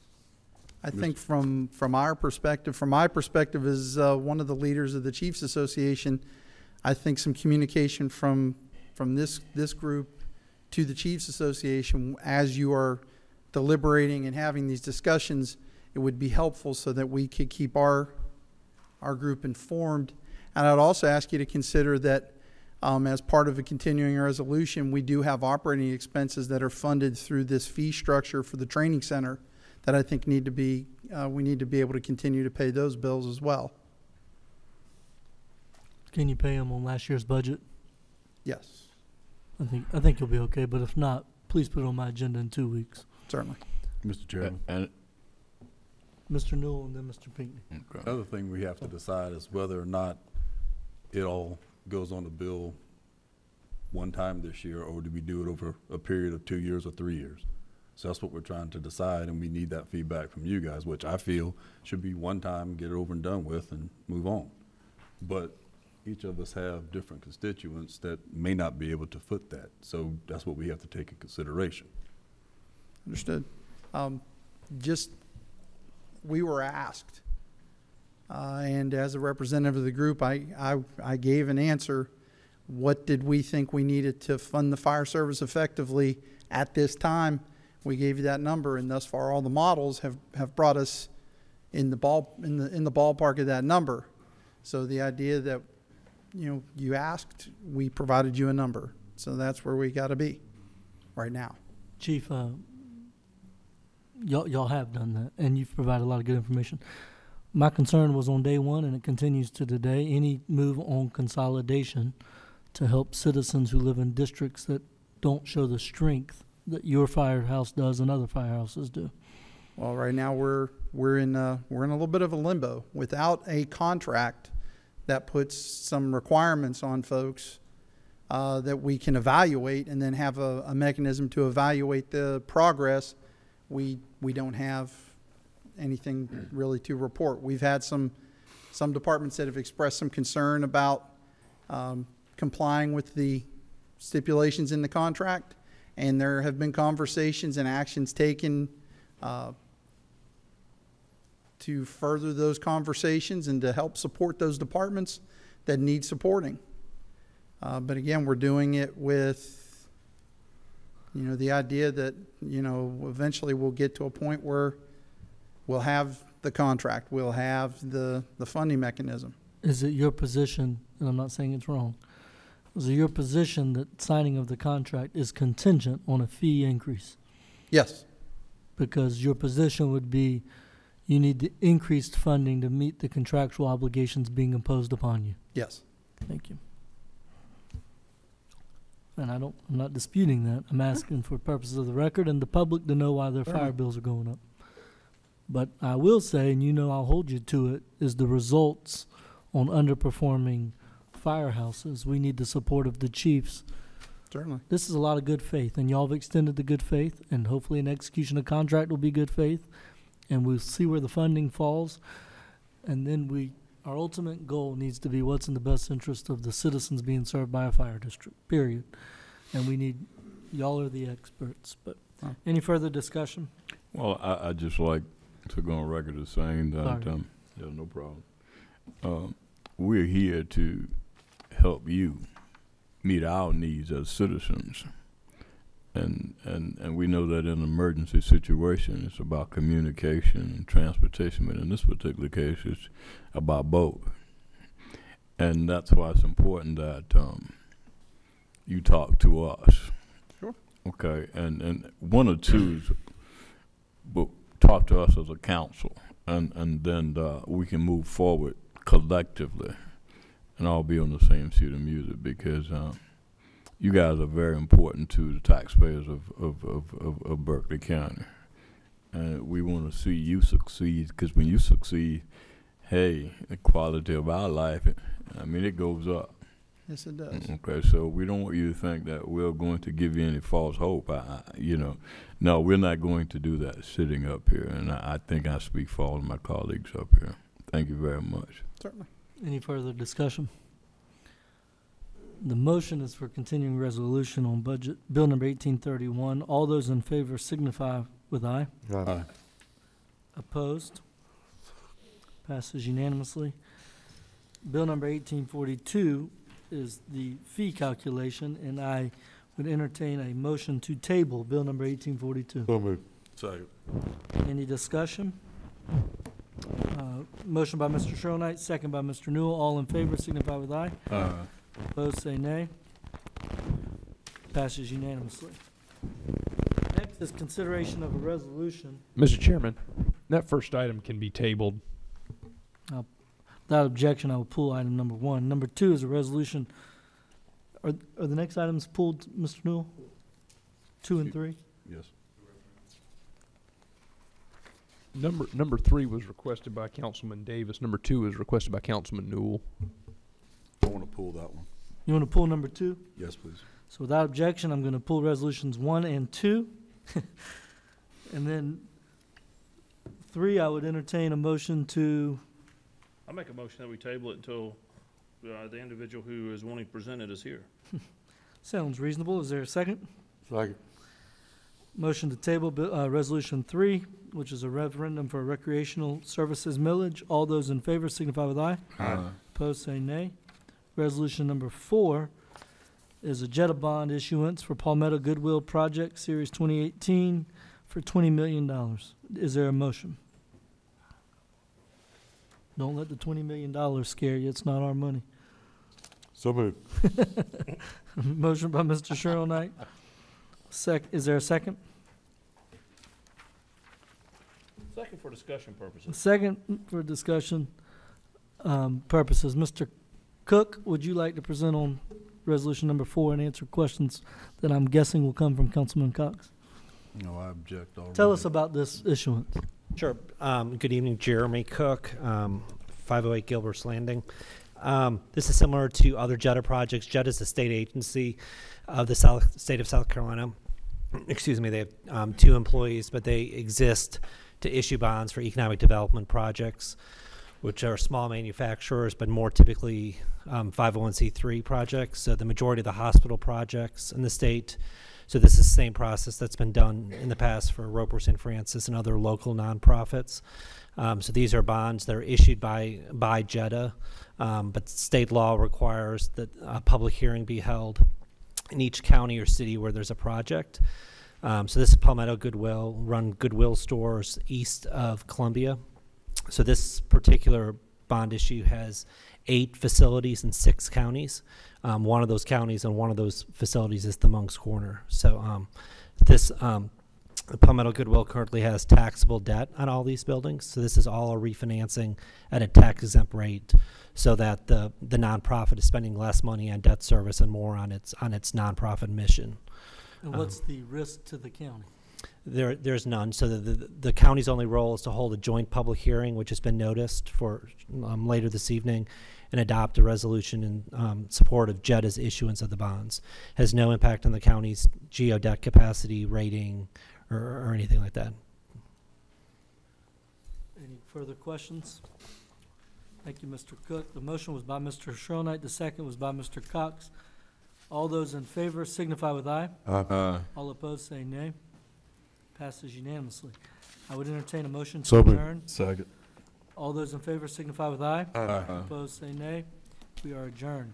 I think from, from our perspective, from my perspective as uh, one of the leaders of the Chiefs Association, I think some communication from, from this, this group to the Chiefs Association as you are deliberating and having these discussions, it would be helpful so that we could keep our, our group informed. And I'd also ask you to consider that um, as part of a continuing resolution, we do have operating expenses that are funded through this fee structure for the training center that I think need to be, uh, we need to be able to continue to pay those bills as well. Can you pay them on last year's budget? Yes, I think I think you'll be okay, but if not, please put it on my agenda in two weeks. certainly. Mister Chairman. And Mister Newell and then Mister Pinckney. okay. Another thing we have to decide is whether or not it all goes on the bill one time this year, or do we do it over a period of two years or three years? So that's what we're trying to decide, and we need that feedback from you guys, which I feel should be one time, get it over and done with, and move on. But each of us have different constituents that may not be able to foot that. So that's what we have to take in consideration. Understood. Um, just, we were asked, uh, and as a representative of the group, I, I, I gave an answer. What did we think we needed to fund the fire service effectively at this time? We gave you that number, and thus far, all the models have, have brought us in the ball in the in the ballpark of that number. So the idea that, you know, you asked, we provided you a number. So that's where we got to be right now. Chief, uh, y'all y'all have done that, and you've provided a lot of good information. My concern was on day one, and it continues to today. Any move on consolidation to help citizens who live in districts that don't show the strength that your firehouse does and other firehouses do. Well, right now we're we're in uh, we're in a little bit of a limbo without a contract that puts some requirements on folks uh, that we can evaluate and then have a, a mechanism to evaluate the progress. We we don't have anything really to report. We've had some some departments that have expressed some concern about um, complying with the stipulations in the contract. And there have been conversations and actions taken uh, to further those conversations and to help support those departments that need supporting. Uh, but again, we're doing it with, you know, the idea that, you know, eventually we'll get to a point where we'll have the contract, we'll have the, the funding mechanism. Is it your position, and I'm not saying it's wrong, is it your position that signing of the contract is contingent on a fee increase? Yes. Because your position would be you need the increased funding to meet the contractual obligations being imposed upon you. Yes. Thank you. And I don't, I'm not disputing that. I'm asking for purposes of the record and the public to know why their fire bills are going up. But I will say, and you know I'll hold you to it, is the results on underperforming firehouses. We need the support of the chiefs. Certainly. This is a lot of good faith, and y'all have extended the good faith, and hopefully an execution of contract will be good faith, and we'll see where the funding falls. And then we, our ultimate goal needs to be what's in the best interest of the citizens being served by a fire district, period. And we need, y'all are the experts, but any further discussion? Well, I, I just like to go on record as saying that, Sorry. um, yeah, no problem. Um, we're here to help you meet our needs as citizens. And, and, and we know that in an emergency situation, it's about communication and transportation, but in this particular case, it's about both. And that's why it's important that um, you talk to us. Sure. Okay, and, and one or two is, but talk to us as a council, and, and then uh, we can move forward collectively and all be on the same sheet of music, because uh, you guys are very important to the taxpayers of, of, of, of, of Berkeley County. And we want to see you succeed, because when you succeed, hey, the quality of our life, it, I mean, it goes up. Yes, it does. Okay, so we don't want you to think that we're going to give you any false hope. I, I, you know, no, we're not going to do that sitting up here, and I, I think I speak for all of my colleagues up here. Thank you very much. Certainly. Any further discussion? The motion is for continuing resolution on budget, bill number eighteen thirty-one. All those in favor signify with aye. Aye. Opposed? Passes unanimously. Bill number eighteen forty-two is the fee calculation, and I would entertain a motion to table bill number eighteen forty-two. So moved. Second. Any discussion? Uh, motion by Mister Sherrill, second by Mister Newell. All in favor signify with aye. Aye. Opposed, say nay. Passes unanimously. Next is consideration of a resolution. Mister Chairman, that first item can be tabled. Uh, Without objection, I will pull item number one. Number two is a resolution. Are, are the next items pulled, Mister Newell? Two and three? Yes. Number number three was requested by Councilman Davis. Number two is requested by Councilman Newell. I want to pull that one. You want to pull number two? Yes, please. So without objection, I'm going to pull resolutions one and two. And then three, I would entertain a motion to, I make a motion that we table it until uh, the individual who is wanting to present it is here. sounds reasonable. Is there a second? Second. Motion to table bi- uh, resolution three, which is a referendum for recreational services millage. All those in favor signify with aye. Aye. Opposed, say nay. Resolution number four is a JETA bond issuance for Palmetto Goodwill Project Series twenty eighteen for twenty million dollars. Is there a motion? Don't let the twenty million dollars scare you. It's not our money. So moved. Motion by Mister Sherrill Knight. Sec, is there a second? Second for discussion purposes. Second for discussion um, purposes. Mister Cook, would you like to present on resolution number four and answer questions that I'm guessing will come from Councilman Cox? No, I object already. Tell us about this issuance. Sure. Um, good evening, Jeremy Cook, um, five oh eight Gilbert's Landing. Um, this is similar to other JETA projects. JETA is a state agency of the South, state of South Carolina. Excuse me, they have um, two employees, but they exist to issue bonds for economic development projects, which are small manufacturers, but more typically um, five oh one c three projects. So the majority of the hospital projects in the state. So this is the same process that's been done in the past for Roper, Saint Francis, and other local nonprofits. Um, so these are bonds that are issued by by JETA, um, but state law requires that a public hearing be held in each county or city where there's a project. Um, so this is Palmetto Goodwill, run Goodwill stores east of Columbia. So this particular bond issue has eight facilities in six counties. Um, one of those counties and one of those facilities is the Monk's Corner. So um, this um, Palmetto Goodwill currently has taxable debt on all these buildings. So this is all a refinancing at a tax exempt rate, so that the the nonprofit is spending less money on debt service and more on its on its nonprofit mission. And what's the risk to the county? There, there's none. So the, the the county's only role is to hold a joint public hearing, which has been noticed for um, later this evening, and adopt a resolution in um, support of JEDA's issuance of the bonds. Has no impact on the county's geo debt capacity rating or, or anything like that. Any further questions? Thank you, Mister Cook. The motion was by Mister Schronite. The second was by Mister Cox. All those in favor signify with aye. Aye. All opposed say nay. Passes unanimously. I would entertain a motion to So moved. adjourn. Second. All those in favor signify with aye. Aye. Opposed say nay. We are adjourned.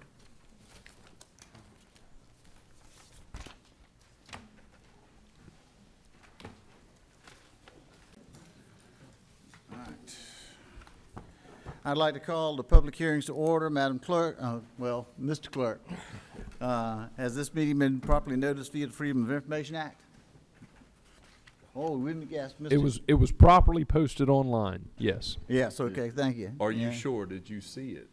All right. I'd like to call the public hearings to order. Madam Clerk, uh, well, Mister Clerk, uh, has this meeting been properly noticed via the Freedom of Information Act? Oh, we didn't guess, Mister It was, it was properly posted online, yes. Yes, okay, thank you. Are you Yeah. sure? Did you see it?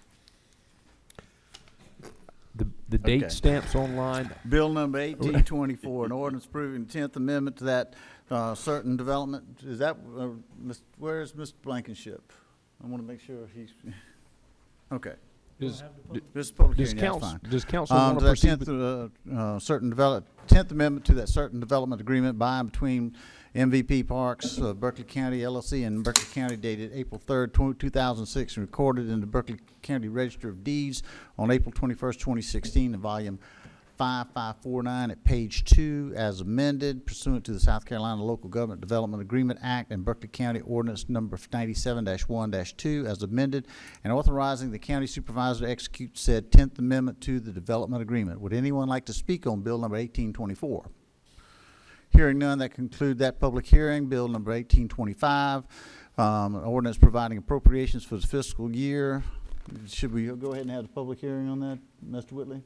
The, the date Okay. stamps online. Bill number eighteen twenty-four, an ordinance approving the tenth amendment to that uh, certain development. Is that, uh, Mis- where is Mister Blankenship? I want to make sure he's, okay. Does, d- This is public does hearing, that's council, fine. does council Um, want to that proceed tenth, with? uh, uh, certain develop, tenth amendment to that certain development agreement by and between M V P Parks, uh, Berkeley County L L C and Berkeley County dated April third, two thousand six, and recorded in the Berkeley County Register of Deeds on April twenty-first, twenty sixteen, in volume five five four nine at page two, as amended pursuant to the South Carolina Local Government Development Agreement Act and Berkeley County Ordinance number ninety-seven dash one dash two, as amended, and authorizing the county supervisor to execute said tenth amendment to the development agreement. Would anyone like to speak on bill number eighteen twenty-four? Hearing none, that conclude that public hearing. Bill number eighteen twenty-five, um, an ordinance providing appropriations for the fiscal year. Should we go ahead and have the public hearing on that, Mister Whitley?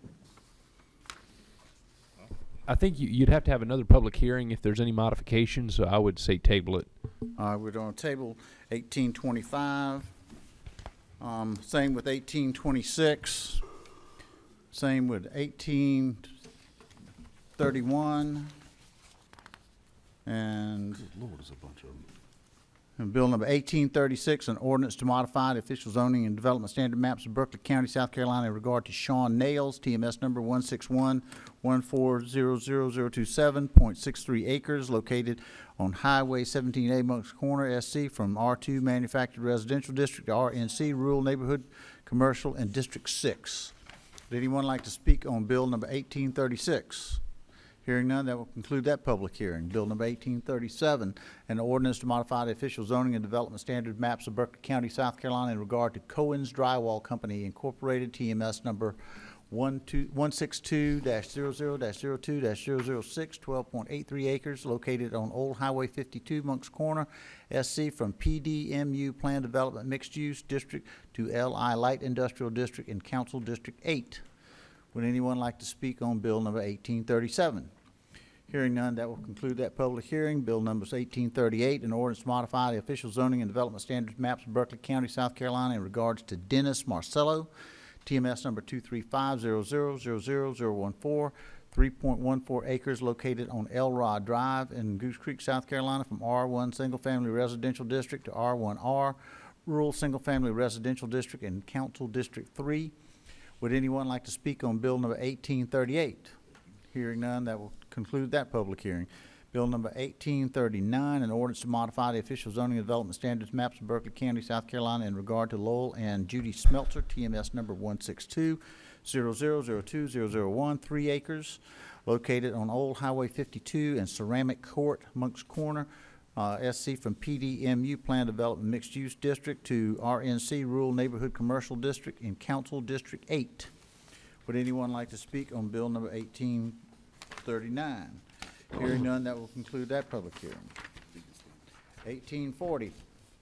I think you, you'd have to have another public hearing if there's any modifications, so I would say table it. All right, we're on table eighteen twenty-five. Um, same with eighteen twenty-six. Same with eighteen thirty-one. And Lord, there's a bunch of them. And bill number eighteen thirty-six, an ordinance to modify the official zoning and development standard maps of Berkeley County, South Carolina in regard to Sean Nails, T M S number one six one one four zero zero zero two seven point six three acres, located on Highway seventeen A, Monk's Corner, S C, from R two Manufactured Residential District to R N C, Rural Neighborhood Commercial, and District six. Would anyone like to speak on bill number eighteen thirty-six? Hearing none, that will conclude that public hearing. Bill number eighteen thirty-seven, an ordinance to modify the official zoning and development standard maps of Berkeley County, South Carolina in regard to Cohen's Drywall Company Incorporated, T M S number one six two dash zero zero dash zero two dash zero zero six, twelve point eight three acres, located on Old Highway fifty-two, Monk's Corner, S C, from P D M U Plan Development Mixed Use District to L I Light Industrial District and Council District eight. Would anyone like to speak on bill number eighteen thirty-seven? Hearing none, that will conclude that public hearing. Bill number eighteen thirty-eight, an ordinance to modify the official zoning and development standards maps of Berkeley County, South Carolina in regards to Dennis Marcello, T M S number two three five zero zero zero zero zero one four, three point one four acres, located on Elrod Drive in Goose Creek, South Carolina, from R one Single Family Residential District to R one R Rural Single Family Residential District and Council District three. Would anyone like to speak on bill number eighteen thirty-eight? Hearing none, that will conclude that public hearing. Bill number eighteen thirty-nine, an ordinance to modify the official zoning and development standards maps of Berkeley County, South Carolina in regard to Lowell and Judy Smeltzer, T M S number one six two zero zero zero two zero zero one, three acres, located on Old Highway fifty-two and Ceramic Court, Monk's Corner, Uh, S C, from P D M U Plan Development Mixed Use District to R N C Rural Neighborhood Commercial District in Council District eight. Would anyone like to speak on bill number eighteen thirty-nine? Hearing none, that will conclude that public hearing. eighteen forty,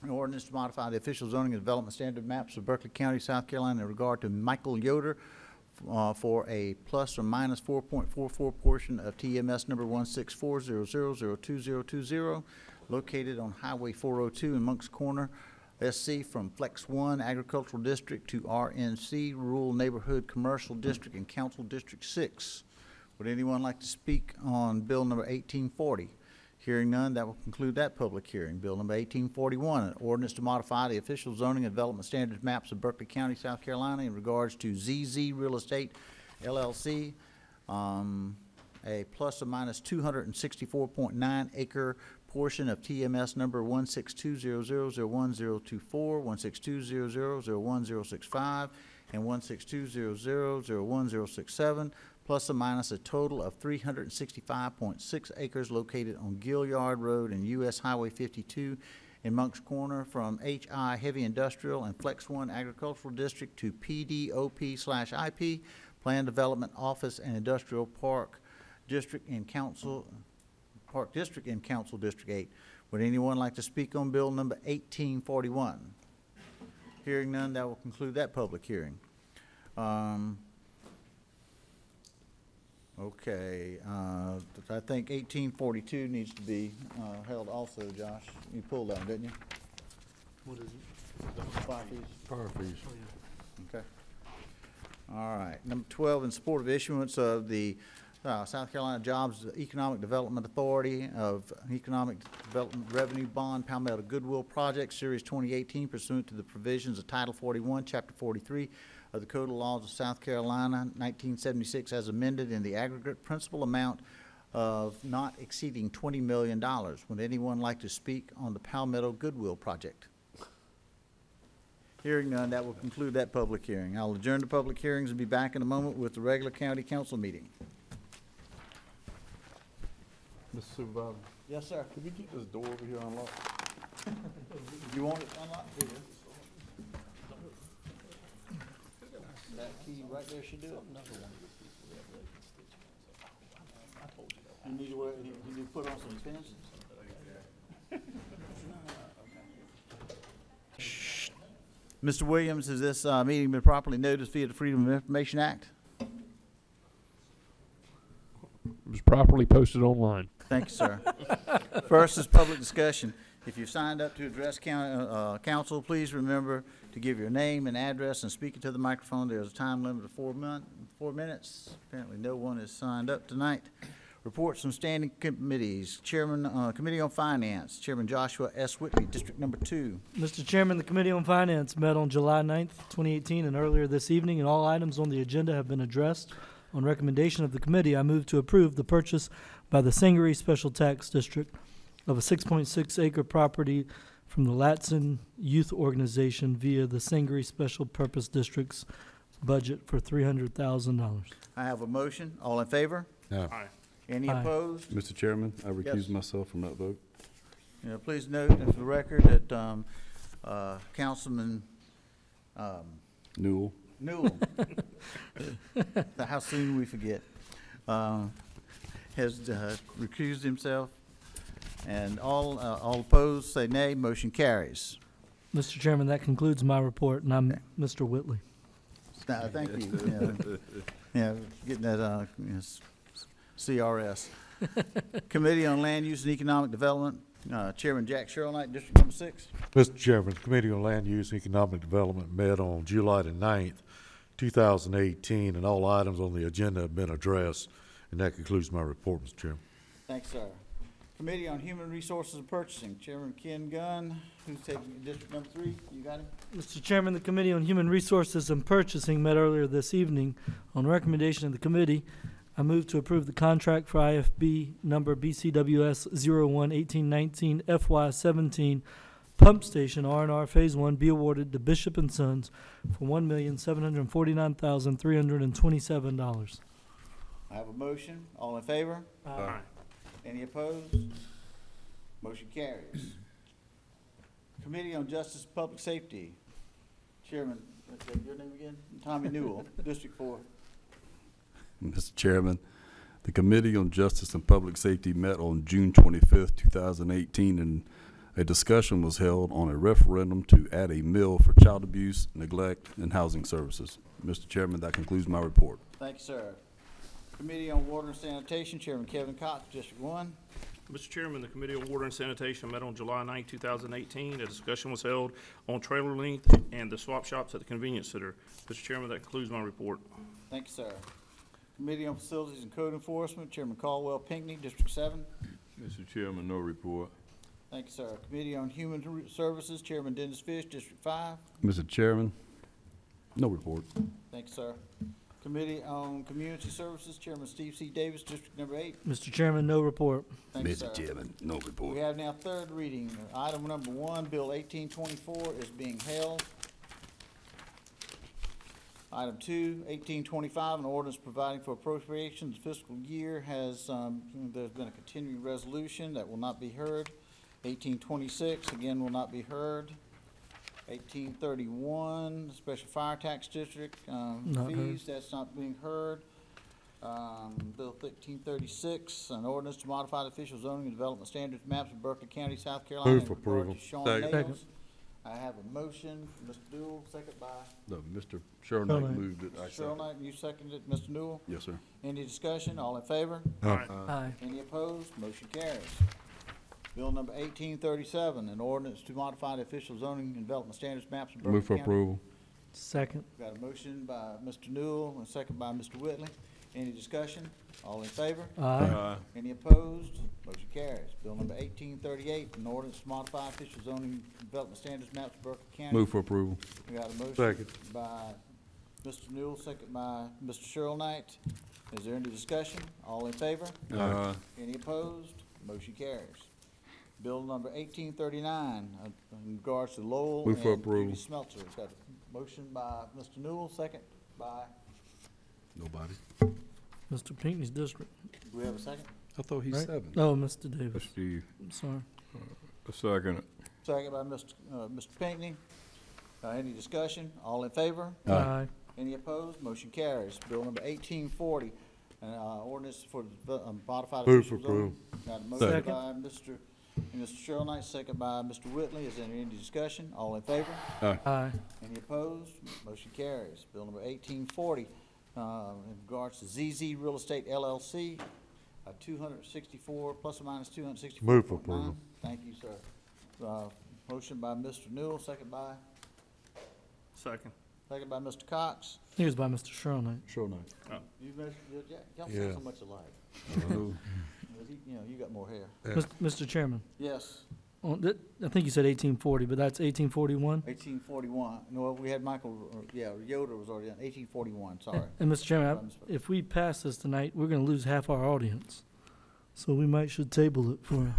An ordinance to modify the official zoning and development standard maps of Berkeley County, South Carolina in regard to Michael Yoder uh, for a plus or minus four point four four portion of T M S number one six four zero zero zero two zero two zero located on Highway four oh two in Monk's Corner, S C, from Flex one Agricultural District to R N C Rural Neighborhood Commercial District and Council District six. Would anyone like to speak on bill number eighteen forty? Hearing none, that will conclude that public hearing. Bill number eighteen forty-one, an ordinance to modify the official zoning and development standards maps of Berkeley County, South Carolina in regards to Z Z Real Estate L L C, um, a plus or minus two hundred sixty-four point nine acre portion of T M S number one six two zero zero zero one zero two four, one six two zero zero zero one zero six five, and one six two zero zero zero one zero six seven, plus or minus a total of three hundred sixty-five point six acres located on Gilliard Road and U S Highway fifty-two in Monk's Corner from H I Heavy Industrial and Flex one Agricultural District to P D O P slash I P, Plan Development Office and Industrial Park District in Council, Park District in Council District eight. Would anyone like to speak on bill number eighteen forty-one? Hearing none, that will conclude that public hearing. Um, Okay, uh, I think eighteen forty-two needs to be, uh, held also, Josh. You pulled that, didn't you? What is it? Fire fees. Fire fees. Okay. All right. Number twelve, in support of issuance of the uh, South Carolina Jobs Economic Development Authority of Economic Development Revenue Bond Palmetto Goodwill Project Series twenty eighteen pursuant to the provisions of Title forty-one, Chapter forty-three of the Code of Laws of South Carolina, nineteen seventy-six, as amended in the aggregate principal amount of not exceeding twenty million dollars. Would anyone like to speak on the Palmetto Goodwill Project? Hearing none, that will conclude that public hearing. I'll adjourn the public hearings and be back in a moment with the regular county council meeting. Mister Supervisor, Yes, sir. could we get this door over here unlocked? You want it unlocked? Here. That key right there should do it. You need to wear, you you need to put on some pins? Mister Williams, has this uh, meeting been properly noticed via the Freedom of Information Act? It was properly posted online. Thank you, sir. First is public discussion. If you've signed up to address coun- uh, council, please remember to give your name and address and speak into the microphone. There's a time limit of four, mon- four minutes. Apparently no one has signed up tonight. Reports from standing committees. Chairman, uh, Committee on Finance, Chairman Joshua S. Whitby, District Number Two. Mister Chairman, the Committee on Finance met on July ninth, twenty eighteen, and earlier this evening, and all items on the agenda have been addressed. On recommendation of the committee, I move to approve the purchase by the Singery Special Tax District of a six point six acre property from the Latson Youth Organization via the Singery Special Purpose District's budget for three hundred thousand dollars. I have a motion. All in favor? No. Aye. Any Aye. opposed? Mister Chairman, I recuse Yes. myself from that vote. You know, please note for the record that um, uh, Councilman um, Newell. Newell, how soon we forget, uh, has uh, recused himself. And all, uh, all opposed, say nay. Motion carries. Mister Chairman, that concludes my report, and I'm Mister Whitley. Uh, thank you. Yeah, yeah, getting that uh, yes, C R S. Committee on Land Use and Economic Development, uh, Chairman Jack Sherrill Knight, District Number Six. Mister Chairman, the Committee on Land Use and Economic Development met on July the ninth, two thousand eighteen, and all items on the agenda have been addressed. And that concludes my report, Mister Chairman. Thanks, sir. Committee on Human Resources and Purchasing, Chairman Ken Gunn, who's taking District Number Three. You got him? Mister Chairman, the Committee on Human Resources and Purchasing met earlier this evening. On recommendation of the committee, I move to approve the contract for I F B number B C W S zero one eighteen nineteen F Y seventeen Pump Station R and R Phase One be awarded to Bishop and Sons for one million seven hundred forty-nine thousand three hundred twenty-seven dollars. I have a motion. All in favor? Aye. Any opposed? Motion carries. Committee on Justice and Public Safety, Chairman, what's that, your name again? Tommy Newell, District Four. Mister Chairman, the Committee on Justice and Public Safety met on June twenty-fifth, two thousand eighteen, and a discussion was held on a referendum to add a mill for child abuse, neglect, and housing services. Mister Chairman, that concludes my report. Thank you, sir. Committee on Water and Sanitation, Chairman Kevin Cox, District one. Mister Chairman, the Committee on Water and Sanitation met on July ninth, two thousand eighteen. A discussion was held on trailer length and the swap shops at the convenience center. Mister Chairman, that concludes my report. Thank you, sir. Committee on Facilities and Code Enforcement, Chairman Caldwell Pinckney, District seven. Mister Chairman, no report. Thank you, sir. Committee on Human Re- Services, Chairman Dennis Fish, District five. Mister Chairman, no report. Thank you, sir. Committee on Community Services, Chairman Steve C. Davis, District number eight. Mister Chairman, no report. Thank you, Mister sir. Chairman, no report. We have now third reading. Item number one, Bill eighteen twenty-four is being held. Item two, eighteen twenty-five, an ordinance providing for appropriations fiscal year has, um, there's been a continuing resolution that will not be heard. eighteen twenty-six, again, will not be heard. eighteen thirty-one, special fire tax district, um, Not heard. fees, that's not being heard. Um, Bill thirteen thirty-six, an ordinance to modify the official zoning and development standards maps of Berkeley County, South Carolina. Move in for regard to approval. Sean Second. Nails. I have a motion, Mister Newell, second by No, Mister Sherrill Sherrill Knight Knight. moved it. I Cheryl second. Knight, and you seconded, Mister Newell. Yes, sir. Any discussion? All in favor? Aye. Aye. Any opposed? Motion carries. Bill number eighteen thirty-seven, an ordinance to modify the official zoning and development standards maps of Berkeley Move for County. approval. Second. Got a motion by Mister Newell and a second by Mister Whitley. Any discussion? All in favor? Aye. Any opposed? Motion carries. Bill number eighteen thirty-eight, an ordinance to modify official zoning and development standards maps of Berkeley County. Move for approval. We got a motion Second. by Mister Newell, second by Mister Sherrill Knight. Is there any discussion? All in favor? Aye. Any opposed? Motion carries. Bill number eighteen thirty-nine, uh, in regards to Lowell Move for and approval. Judy Smeltzer. Got a motion by Mister Newell, second by, Nobody. Mister Pinckney's district. do we have a second? I thought he Right? seven. Oh, Mister Davis. Steve, I'm sorry. a second. Second by Mister Uh, Mister Pinckney. Uh, any discussion? All in favor? Aye. Any opposed? Motion carries. Bill number eighteen forty, uh, ordinance for the, um, modified Move for official zoning. approval. Got a motion Second. by Mister Mister Sherrill Knight, second by Mister Whitley. Is there any discussion? All in favor? Aye. Any opposed? Motion carries. Bill number eighteen forty, uh, in regards to Z Z Real Estate L L C, uh, two hundred sixty-four, plus or minus two hundred sixty-four. Move for approval. Thank you, sir. Uh, motion by Mister Newell, second by, Second. second by Mister Cox. I think it was by Mister Sherrill Knight. Sure not. You mentioned, yeah, y'all Yeah. sound so much alike. No. Well, he- You know, you got more hair. Mis- Mister Chairman, Yes, on th- I think you said eighteen forty, but that's eighteen forty-one. eighteen forty-one. No, we had Michael, uh, yeah, Yoder was already on, eighteen forty-one, sorry. And Mister Chairman, I I- misspoke. if we pass this tonight, we're gonna lose half our audience. So we might should table it for,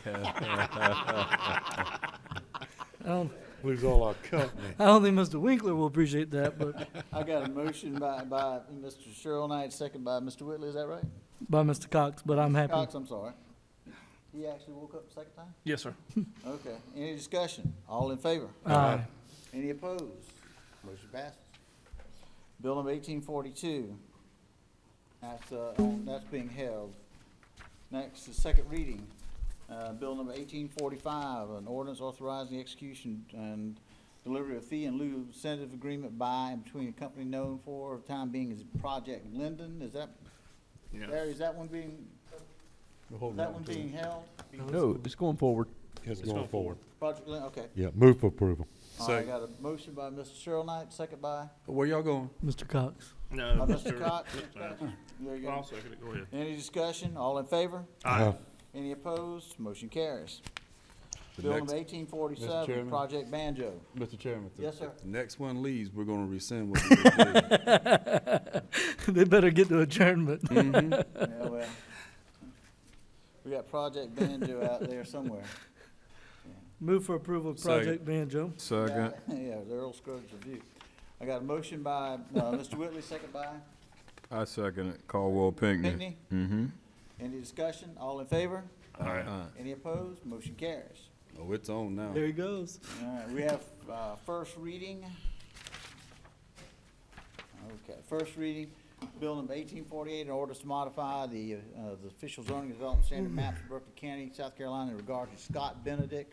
I don't, Lose all our company. I don't think Mister Winkler will appreciate that, but I got a motion by, by Mister Sherrill Knight, second by Mister Whitley, is that right? by Mister Cox, but I'm happy. Cox, I'm sorry. He actually woke up the second time? Yes, sir. Okay, any discussion? All in favor? Aye. Any opposed? Motion passes. Bill number eighteen forty-two, that's, uh, on- that's being held. Next is second reading. Uh, Bill number eighteen forty-five, an ordinance authorizing the execution and delivery of fee and lieu incentive agreement by and between a company known for, the time being is Project Linden. Is that, Yes. Larry, is that one being, is that one being held? No, it's going forward. It's It's going going forward. Project Linden, okay. Yeah, move for approval. All right, got a motion by Mister Sherrill Knight, second by, Where y'all going? Mister Cox. No, by Mister Mister Cox. Uh, There you I'll go. second it. Go ahead. Any discussion? All in favor? Aye. Any opposed? Motion carries. The Bill next- number eighteen Mister forty-seven, Chairman? Project Banjo. Mister Chairman. if the- Yes, sir. if the next one leaves, we're gonna rescind what we just did. They better get to adjournment. Yeah, well, we got Project Banjo out there somewhere. Move for approval of Second. Project Banjo. Second. Yeah, the Earl Scruggs review. I got a motion by, uh, Mister Whitley, second by I second it. Caldwell Pinckney. Pinckney. Mm-hmm. Any discussion? All in favor? Aye. Any opposed? Motion carries. Oh, it's on now. There he goes. All right, we have, uh, first reading. Okay, first reading, bill number eighteen forty-eight, in order to modify the, uh, the official zoning development standard maps of Berkeley County, South Carolina in regard to Scott Benedict,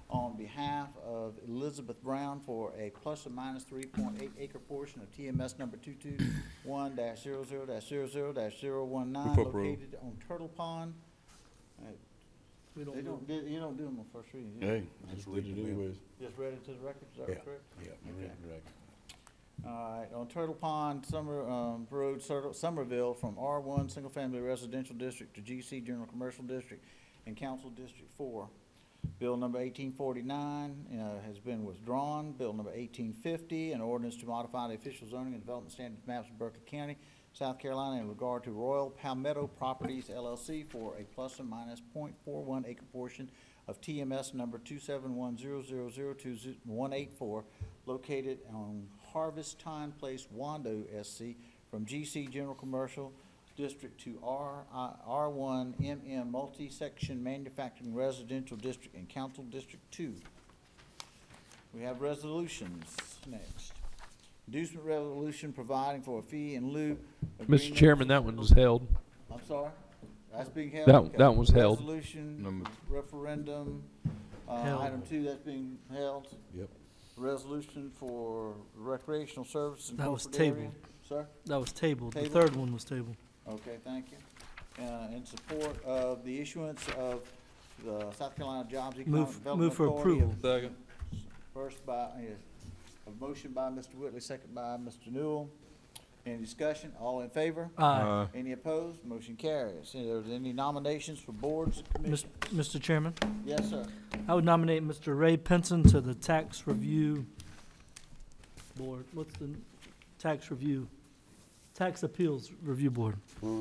on behalf of Elizabeth Brown for a plus or minus three point eight acre portion of T M S number two two one dash zero zero dash zero zero dash zero one nine Move approve. located on Turtle Pond. Uh, We don't They do- don't, do- you don't do them on first reading, do you? Hey, I just read it anyways. Just read it to the record, is that Yeah. correct? Yeah, Okay. correct. All right, on Turtle Pond, Summer, um, Road, Sur- Somerville, from R one Single Family Residential District to G C General Commercial District and Council District Four. Bill number eighteen forty-nine, uh, has been withdrawn. Bill number eighteen fifty, an ordinance to modify the official zoning and development standards maps of Berkeley County, South Carolina in regard to Royal Palmetto Properties L L C for a plus or minus point four one acre portion of T M S number two seven one zero zero zero two one eight four located on Harvest Time Place, Wando, S C, from G C General Commercial District to R, uh, R one M M Multi-Section Manufacturing Residential District and Council District Two. We have resolutions next. Inducement resolution providing for a fee in lieu. Mister agreement- Chairman, that one was held. I'm sorry? That's being held? That- Okay. that one was held. Resolution, Number- referendum, uh, Held. item two, that's being held. Yep. Resolution for recreational services in That was corporate area. tabled. Sir? That was tabled. The Tabled? third one was tabled. Okay, thank you. Uh, in support of the issuance of the South Carolina Jobs Economic Move, Development move for Authority. approval. Second. First by, uh, a motion by Mister Whitley, second by Mister Newell. Any discussion? All in favor? Aye. Any opposed? Motion carries. Are there any nominations for boards and Mis- commissions? Mister Chairman, Yes, sir. I would nominate Mister Ray Pinson to the Tax Review Board. What's the, n- Tax Review, Tax Appeals Review Board.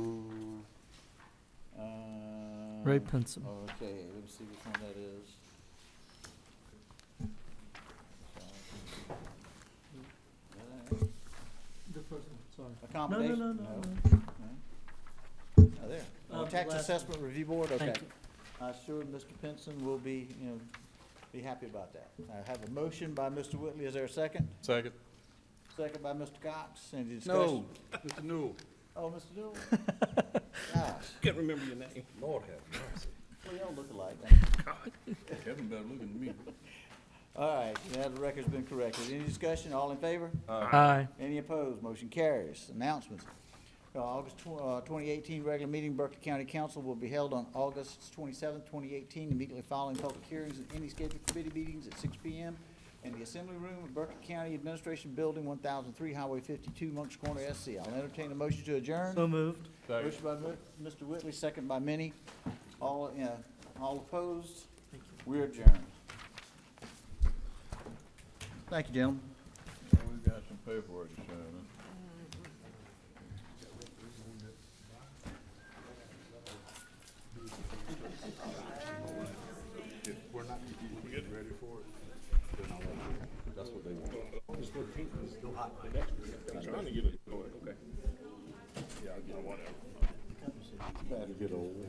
Uh, Ray Pinson. Okay, let me see which one that is. The first one, sorry. Accommodation? No, no, no, no, No. Oh, there. Uh, Oh, the Tax last Assessment Review Board, okay. Thank you. I'm sure Mister Pinson will be, you know, be happy about that. I have a motion by Mister Whitley. Is there a second? Second. Second by Mister Cox. Any discussion? No, Mister Newell. Oh, Mister Newell? Gosh, Can't remember your name. Lord have mercy. well, y'all look alike. Kevin better look at me. All right, now the record's been corrected. Any discussion? All in favor? Aye. Any opposed? Motion carries. Announcements. Uh, August tw- uh, twenty eighteen regular meeting, Berkeley County Council will be held on August twenty-seventh, twenty eighteen, immediately following public hearings and any scheduled committee meetings at six P M in the Assembly Room of Berkeley County Administration Building, one thousand three, Highway fifty-two, Moncks Corner, S C. I'll entertain a motion to adjourn. So moved. Motion by Mi- Mister Whitley, second by Minnie. All, uh, all opposed? We're adjourned. Thank you, gentlemen. We've got some paperwork to sign, huh? We're not ready for it. That's what they want. August fourteenth is still hot. I'm trying to get it going, okay. Yeah, I'll get whatever. Bad to get old.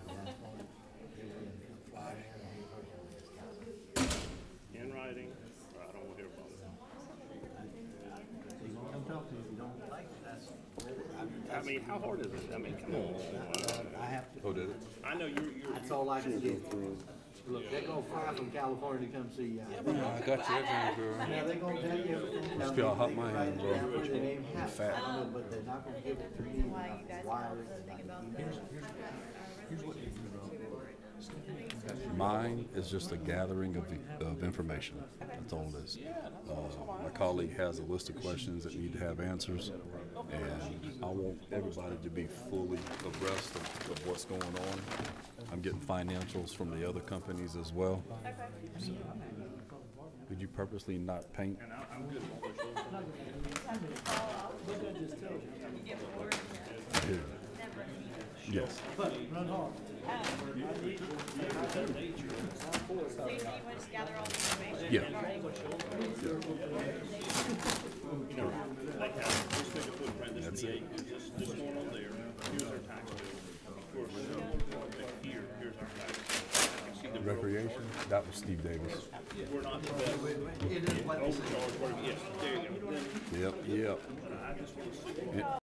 In writing, or I don't want to hear about it. I mean, how hard is it? I mean, come on. I have to, Oh, did it? I know you're, you're. that's all I can do. Look, they're gonna fly from California to come see you. I got you everything, girl. Now, they're gonna tell you everything. Just feel how hot my hands are. It ain't happening. Fat. I don't know, but they're not gonna give it to me. Why? Mine is just a gathering of, of information. That's all it is. Uh, my colleague has a list of questions that need to have answers, and I want everybody to be fully abreast of, of what's going on. I'm getting financials from the other companies as well. So, did you purposely not paint? Here. Yes. Yeah. You know, like have this big a footprint, this That's is the it. acres, this, this going on there, here's our tax bill. Of course, here, here's our tax bill. You see the Recreation, that was Steve Davis. We're not the best. Overcharge, whatever, yes, there you go. Then Yep, yep. I just want to see. Yeah.